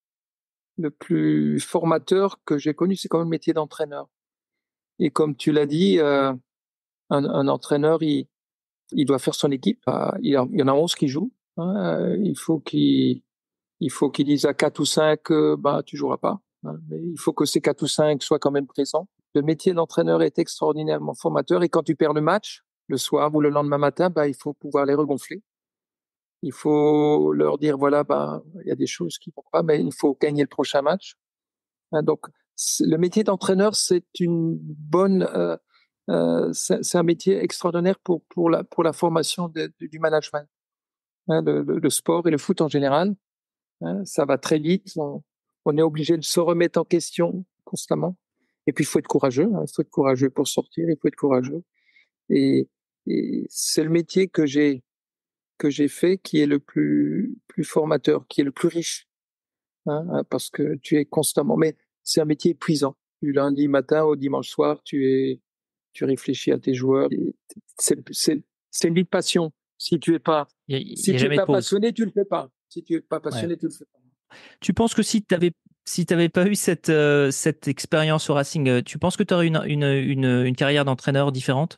le plus formateur que j'ai connu, c'est quand même le métier d'entraîneur. Et comme tu l'as dit, euh, un, un entraîneur, il, il doit faire son équipe. Euh, il, y a, il y en a onze qui jouent. Hein. Il faut qu'il, il faut qu'il dise à quatre ou cinq, euh, bah, tu joueras pas. Hein. Mais il faut que ces quatre ou cinq soient quand même présents. Le métier d'entraîneur est extraordinairement formateur et quand tu perds le match, le soir ou le lendemain matin, bah, il faut pouvoir les regonfler. Il faut leur dire, voilà, bah, il y a des choses qui vont pas, mais il faut gagner le prochain match. Hein, donc, le métier d'entraîneur, c'est une bonne, euh, euh, c'est, c'est un métier extraordinaire pour, pour la, pour la formation de, de, du management. Hein, le, le, le sport et le foot en général. Hein, ça va très vite. On, on est obligé de se remettre en question constamment. Et puis, il faut être courageux. Hein, il faut être courageux pour sortir. Il faut être courageux. Et, et c'est le métier que j'ai que j'ai fait qui est le plus plus formateur, qui est le plus riche. Hein, parce que tu es constamment. Mais c'est un métier épuisant. Du lundi matin au dimanche soir, tu es tu réfléchis à tes joueurs. C'est c'est c'est une vie de passion. Si tu es pas il y a, si y a tu es jamais pas de pause. passionné, tu le fais pas. Si tu es pas passionné, Ouais. tu le fais pas. Tu penses que si tu avais si tu n'avais pas eu cette, euh, cette expérience au Racing, euh, tu penses que tu aurais une, une, une, une carrière d'entraîneur différente?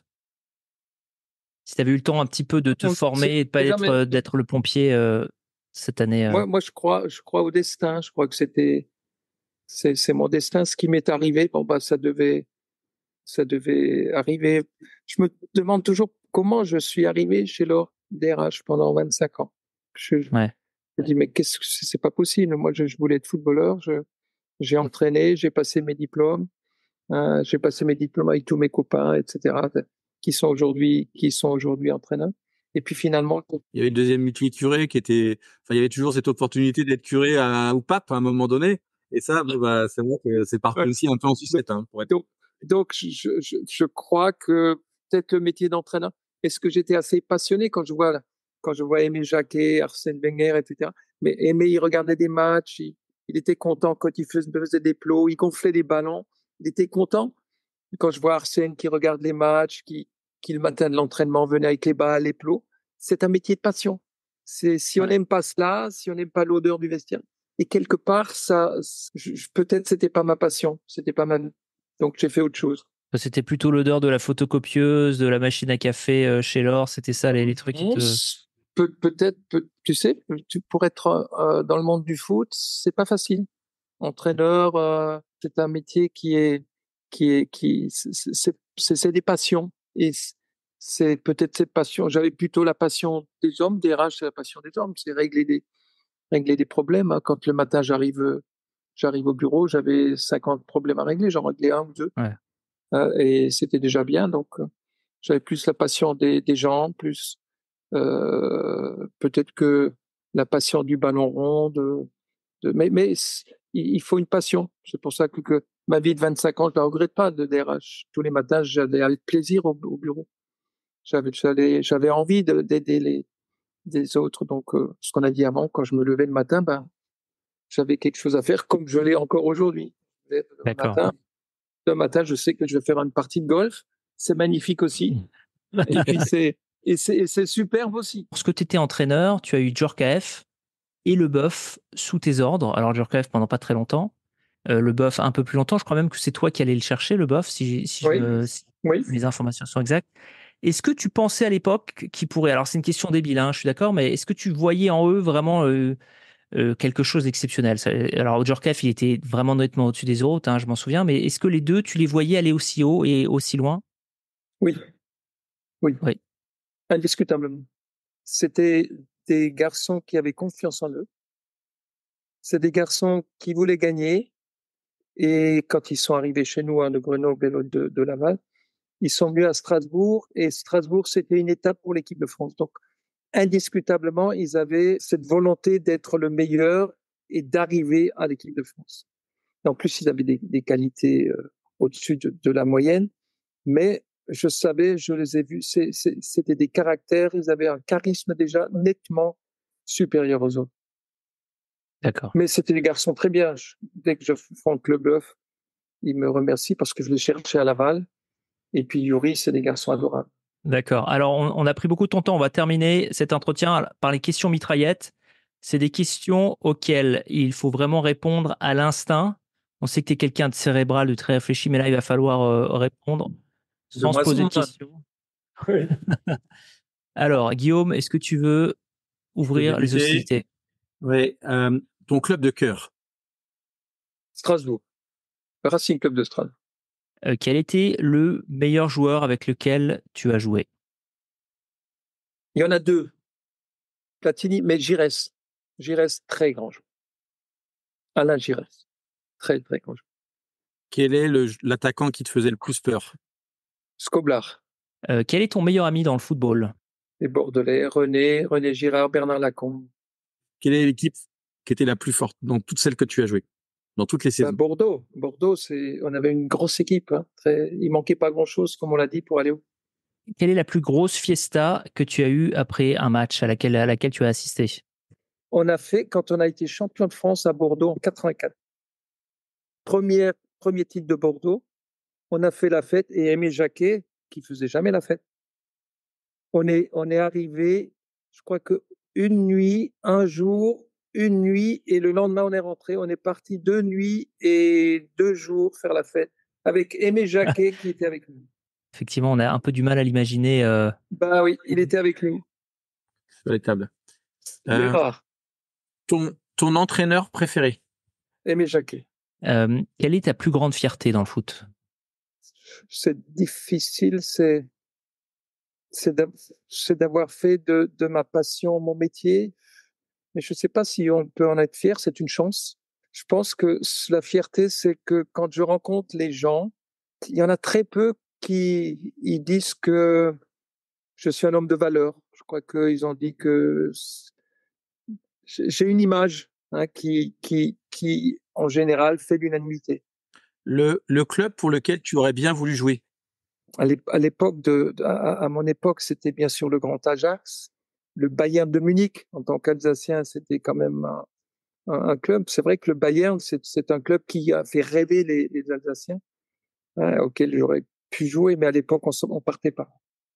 Si tu avais eu le temps un petit peu de te On ne sait former et de pas être, jamais. euh, d'être le pompier euh, cette année. euh. Moi, moi, je crois, je crois au destin. Je crois que c'était, c'est, c'est mon destin. Ce qui m'est arrivé, bon, bah, ça devait, ça devait arriver. Je me demande toujours comment je suis arrivé chez leur D R H pendant vingt-cinq ans. Je, je Ouais. me dis, mais qu'est-ce que c'est c'est pas possible. Moi, je, je voulais être footballeur. Je, j'ai entraîné, j'ai passé mes diplômes. Hein, j'ai passé mes diplômes avec tous mes copains, et cetera, qui sont aujourd'hui, qui sont aujourd'hui entraîneurs. Et puis finalement, Il y avait une deuxième mutuelle curé qui était, enfin, il y avait toujours cette opportunité d'être curé à, ou pape à un moment donné. Et ça, bon, bah, c'est vrai que c'est parti ouais. aussi un peu en sucette, hein, pour être. donc, donc je, je, je crois que peut-être le métier d'entraîneur. Est-ce que j'étais assez passionné quand je vois, quand je vois Aimé Jacquet, Arsène Wenger, et cetera. Mais Aimé, il regardait des matchs, il, il était content quand il faisait, faisait des plots, il gonflait des ballons, il était content. Quand je vois Arsène qui regarde les matchs, qui, qui le matin de l'entraînement venait avec les balles, les plots, c'est un métier de passion. C'est, si on Ouais. n'aime pas cela, si on n'aime pas l'odeur du vestiaire, et quelque part, ça, je, peut-être c'était pas ma passion, c'était pas ma, donc j'ai fait autre chose. C'était plutôt l'odeur de la photocopieuse, de la machine à café euh, chez Laure, c'était ça les, les trucs qui te. Pe- peut-être, peut, tu sais, tu, pour être euh, dans le monde du foot, c'est pas facile. Entraîneur, euh, c'est un métier qui est, qui est, qui, c'est, c'est, c'est c'est des passions. Et c'est peut-être cette passion. J'avais plutôt la passion des hommes, des R H, c'est la passion des hommes, c'est régler des, régler des problèmes. Hein. Quand le matin j'arrive, euh, j'arrive au bureau, j'avais cinquante problèmes à régler, j'en réglais un ou deux. Ouais. Euh, et c'était déjà bien. Donc, euh, j'avais plus la passion des, des gens, plus euh, peut-être que la passion du ballon rond, de, de, mais, mais il faut une passion. C'est pour ça que, que ma vie de vingt-cinq ans, je ne la regrette pas de D R H. Tous les matins, j'allais avec plaisir au, au bureau. J'avais, j'allais, j'avais envie de, d'aider les, les autres. Donc, euh, ce qu'on a dit avant, quand je me levais le matin, ben, j'avais quelque chose à faire comme je l'ai encore aujourd'hui. Le D'accord. matin, le matin, je sais que je vais faire une partie de golf. C'est magnifique aussi. Et puis, c'est, et c'est, et c'est superbe aussi. Lorsque tu étais entraîneur, tu as eu Djorkaeff et Leboeuf sous tes ordres. Alors Djorkaeff pendant pas très longtemps, euh, Leboeuf un peu plus longtemps. Je crois même que c'est toi qui allais le chercher, Leboeuf, si, si, je Oui, me- si oui. les informations sont exactes. Est-ce que tu pensais à l'époque qu'ils pourraient, alors c'est une question débile, hein, je suis d'accord, mais est-ce que tu voyais en eux vraiment euh, euh, quelque chose d'exceptionnel? Ça- Alors Djorkaeff, il était vraiment nettement au-dessus des autres, hein, je m'en souviens, mais est-ce que les deux, tu les voyais aller aussi haut et aussi loin? Oui, oui, Oui, indiscutablement. C'était des garçons qui avaient confiance en eux. C'est des garçons qui voulaient gagner. Et quand ils sont arrivés chez nous, hein, de Grenoble et l'autre de, de Laval, ils sont venus à Strasbourg. Et Strasbourg, c'était une étape pour l'équipe de France. Donc, indiscutablement, ils avaient cette volonté d'être le meilleur et d'arriver à l'équipe de France. Et en plus, ils avaient des, des qualités euh, au-dessus de, de la moyenne. Mais je savais, je les ai vus, c'est, c'est, c'était des caractères, ils avaient un charisme déjà nettement supérieur aux autres. d'accord. Mais c'était des garçons très bien. Dès que je Franck Leboeuf, il me remercie parce que je l'ai cherché à Laval. Et puis Yuri, c'est des garçons adorables. D'accord. Alors, on, on a pris beaucoup de ton temps. On va terminer cet entretien par les questions mitraillettes. C'est des questions auxquelles il faut vraiment répondre à l'instinct. On sait que tu es quelqu'un de cérébral, de très réfléchi, mais là, il va falloir euh, répondre De sans se moi, poser de moi. questions. Oui. Alors, Guillaume, est-ce que tu veux Je peux ouvrir les débuter. hostilités? Ouais. Euh, ton club de cœur. Strasbourg. Le Racing Club de Strasbourg. Euh, quel était le meilleur joueur avec lequel tu as joué? Il y en a deux. Platini, mais Giresse. Giresse, très grand joueur. Alain Giresse. Très, très grand joueur. Quel est le, l'attaquant qui te faisait le plus peur? Scoblar. Euh, quel est ton meilleur ami dans le football? Les Bordelais. René, René Girard, Bernard Lacombe. Quelle est l'équipe qui était la plus forte dans toutes celles que tu as jouées, dans toutes les Ben, saisons? Bordeaux. Bordeaux, c'est, on avait une grosse équipe. Hein. Très, il manquait pas grand-chose, comme on l'a dit, pour aller au. Quelle est la plus grosse fiesta que tu as eue après un match à laquelle, à laquelle tu as assisté? On a fait quand on a été champion de France à Bordeaux en quatre-vingt-quatre. Première, premier titre de Bordeaux. On a fait la fête et Aimé Jacquet, qui faisait jamais la fête. On est, on est arrivé, je crois que une nuit, un jour, une nuit et le lendemain, on est rentré. On est parti deux nuits et deux jours faire la fête avec Aimé Jacquet qui était avec nous. Effectivement, on a un peu du mal à l'imaginer. Euh... Bah oui, il était avec nous. Sur les tables. Il est Euh, rare. ton, ton entraîneur préféré? Aimé Jacquet. Euh, quelle est ta plus grande fierté dans le foot? C'est difficile, c'est c'est d'avoir fait de, de ma passion mon métier. Mais je ne sais pas si on peut en être fier, c'est une chance. Je pense que la fierté, c'est que quand je rencontre les gens, il y en a très peu qui ils disent que je suis un homme de valeur. Je crois qu'ils ont dit que j'ai une image hein, qui, qui, qui, en général, fait l'unanimité. Le, le club pour lequel tu aurais bien voulu jouer? À l'époque de, à, à mon époque, c'était bien sûr le Grand Ajax, le Bayern de Munich. En tant qu'Alsacien, c'était quand même un, un, un club. C'est vrai que le Bayern, c'est un club qui a fait rêver les, les Alsaciens, hein, auquel j'aurais pu jouer, mais à l'époque, on ne partait pas.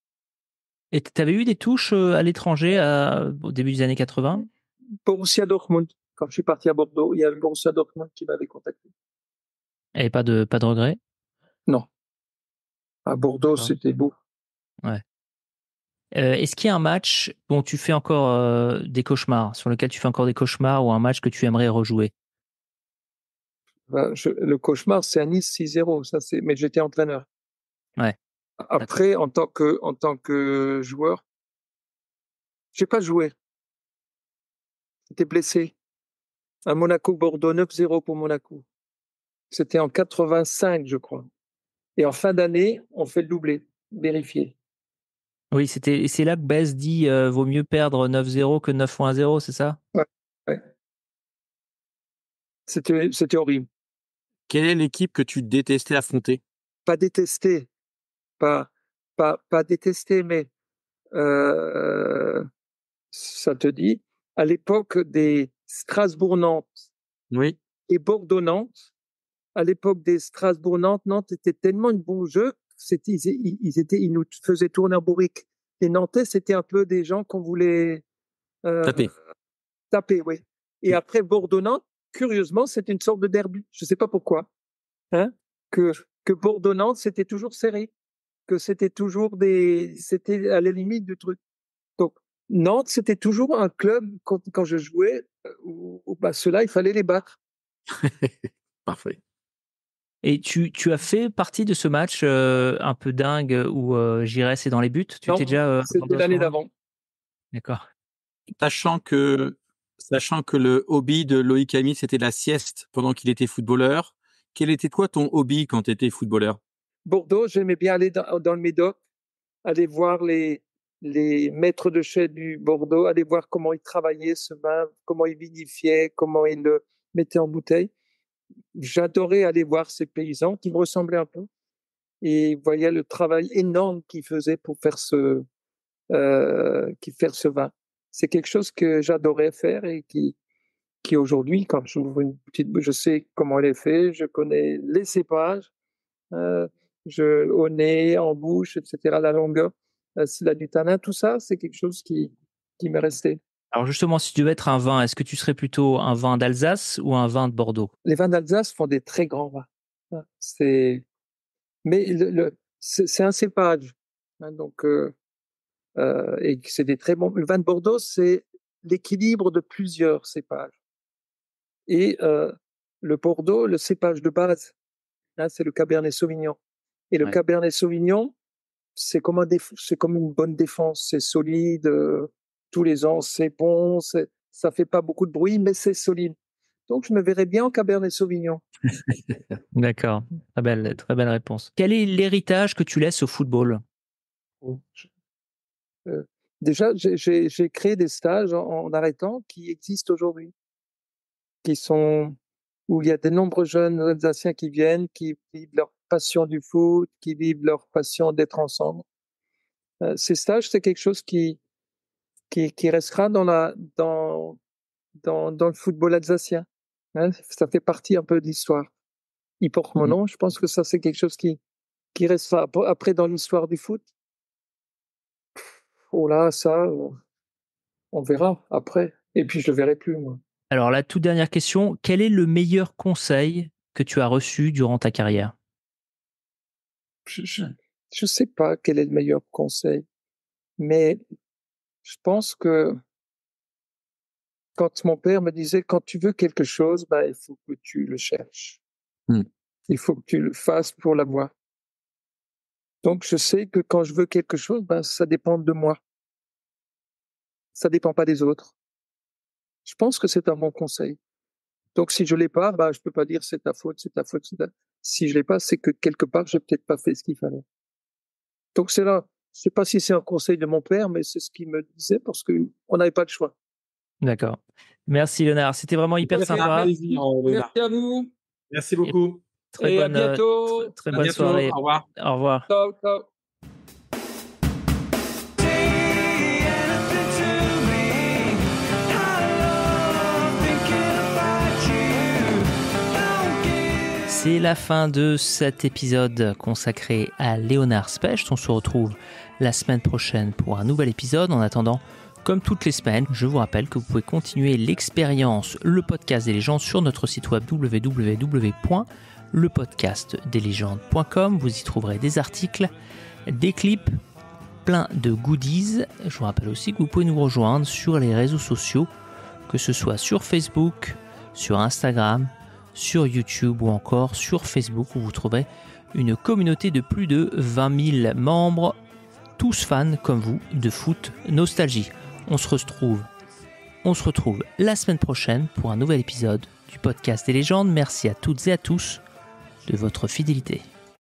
Et tu avais eu des touches à l'étranger au début des années quatre-vingts? Borussia Dortmund. Quand je suis parti à Bordeaux, il y avait Borussia Dortmund qui m'avait contacté. Et pas de, pas de regret? Non. À Bordeaux, c'était beau. Ouais. Euh, Est-ce qu'il y a un match dont tu fais encore euh, des cauchemars, sur lequel tu fais encore des cauchemars, ou un match que tu aimerais rejouer? Ben, je, le cauchemar, c'est à Nice six zéro, ça c'est, mais j'étais entraîneur. Ouais. Après, en tant que, en tant que joueur, j'ai pas joué. J'étais blessé. À Monaco-Bordeaux, neuf zéro pour Monaco. C'était en quatre-vingt-cinq, je crois. Et en fin d'année, on fait le doublé, vérifié. Oui, c'était, c'est là que Bess dit euh, vaut mieux perdre neuf zéro que neuf fois un zéro, c'est ça? Ouais, ouais. C'était, c'était horrible. Quelle est l'équipe que tu détestais affronter? Pas détester, pas, pas, pas détester, mais euh, ça te dit, à l'époque des Strasbourg-Nantes Oui. et Bordeaux-Nantes, à l'époque des Strasbourg-Nantes, Nantes était tellement un bon jeu, c'était, ils, ils, étaient, ils nous faisaient tourner en bourrique. Les Nantais, c'était un peu des gens qu'on voulait euh, Taper. Taper, oui. Et après Bordeaux-Nantes, curieusement, c'était une sorte de derby. Je ne sais pas pourquoi. Hein que, que Bordeaux-Nantes, c'était toujours serré. Que c'était toujours des. C'était à la limite du truc. Donc, Nantes, c'était toujours un club, quand, quand je jouais, où, où bah, ceux-là, il fallait les battre. Parfait. Et tu, tu as fait partie de ce match euh, un peu dingue où euh, Giresse est dans les buts? Tu Non, t'es déjà. Euh, c'était l'année d'avant. D'accord. Sachant que, sachant que le hobby de Loïc Ami, c'était la sieste pendant qu'il était footballeur, quel était toi ton hobby quand tu étais footballeur? Bordeaux, j'aimais bien aller dans, dans le Médoc, aller voir les, les maîtres de chai du Bordeaux, aller voir comment ils travaillaient ce vin, comment ils vinifiaient, comment ils le mettaient en bouteille. J'adorais aller voir ces paysans qui me ressemblaient un peu et voyais le travail énorme qu'ils faisaient pour faire ce, euh, qui faire ce vin. C'est quelque chose que j'adorais faire et qui, qui aujourd'hui, quand j'ouvre une petite, je sais comment elle est faite, je connais les cépages, euh, je, au nez, en bouche, et cetera, la longueur, euh, la du tanin, tout ça, c'est quelque chose qui, qui m'est resté. Alors justement, si tu devais être un vin, est-ce que tu serais plutôt un vin d'Alsace ou un vin de Bordeaux? Les vins d'Alsace font des très grands vins. C'est, mais le, le, c'est un cépage. Hein, donc, euh, euh, et c'est des très bons. Le vin de Bordeaux, c'est l'équilibre de plusieurs cépages. Et euh, le Bordeaux, le cépage de base, hein, c'est le Cabernet Sauvignon. Et le ouais. Cabernet Sauvignon, c'est comme, un c'est comme une bonne défense. C'est solide. Euh, tous les ans, c'est bon. Ça fait pas beaucoup de bruit, mais c'est solide. Donc, je me verrais bien en Cabernet Sauvignon. D'accord. Très belle, très belle réponse. Quel est l'héritage que tu laisses au football? euh, Déjà, j'ai créé des stages en, en arrêtant qui existent aujourd'hui, qui sont où il y a de nombreux jeunes Alsaciens qui viennent, qui vivent leur passion du foot, qui vivent leur passion d'être ensemble. Euh, ces stages, c'est quelque chose qui, qui, qui restera dans, la, dans, dans, dans le football alsacien. Hein, ça fait partie un peu de l'histoire. Il porte mon nom, je pense que ça, c'est quelque chose qui, qui restera. Après, dans l'histoire du foot, oh là, ça, on verra après. Et puis, je le verrai plus, moi. Alors, la toute dernière question, quel est le meilleur conseil que tu as reçu durant ta carrière? Je ne sais pas quel est le meilleur conseil, mais je pense que quand mon père me disait: «Quand tu veux quelque chose, ben, il faut que tu le cherches. Mmh. Il faut que tu le fasses pour l'avoir». Donc je sais que quand je veux quelque chose, ben, ça dépend de moi. Ça dépend pas des autres. Je pense que c'est un bon conseil. Donc si je l'ai pas, bah, je peux pas dire: «C'est ta faute, c'est ta faute, c'est ta». Si je l'ai pas, c'est que quelque part, j'ai peut-être pas fait ce qu'il fallait. Donc c'est là, je sais pas si c'est un conseil de mon père, mais c'est ce qu'il me disait parce qu'on n'avait pas de choix. D'accord. Merci Léonard, c'était vraiment hyper Ça fait un sympa. plaisir, euh, Léonard. Merci à vous Merci beaucoup. Très et à bonne, euh, bientôt. très, très À bonne bientôt. soirée. Au revoir. Au revoir. Ciao, ciao. C'est la fin de cet épisode consacré à Léonard Specht. On se retrouve la semaine prochaine pour un nouvel épisode. En attendant, comme toutes les semaines, je vous rappelle que vous pouvez continuer l'expérience, le podcast des légendes sur notre site web w w w point le podcast des légendes point com. Vous y trouverez des articles, des clips, plein de goodies. Je vous rappelle aussi que vous pouvez nous rejoindre sur les réseaux sociaux, que ce soit sur Facebook, sur Instagram, sur YouTube ou encore sur Facebook, où vous trouverez une communauté de plus de vingt mille membres, tous fans comme vous de foot nostalgie. On se retrouve, on se retrouve la semaine prochaine pour un nouvel épisode du podcast des légendes. Merci à toutes et à tous de votre fidélité.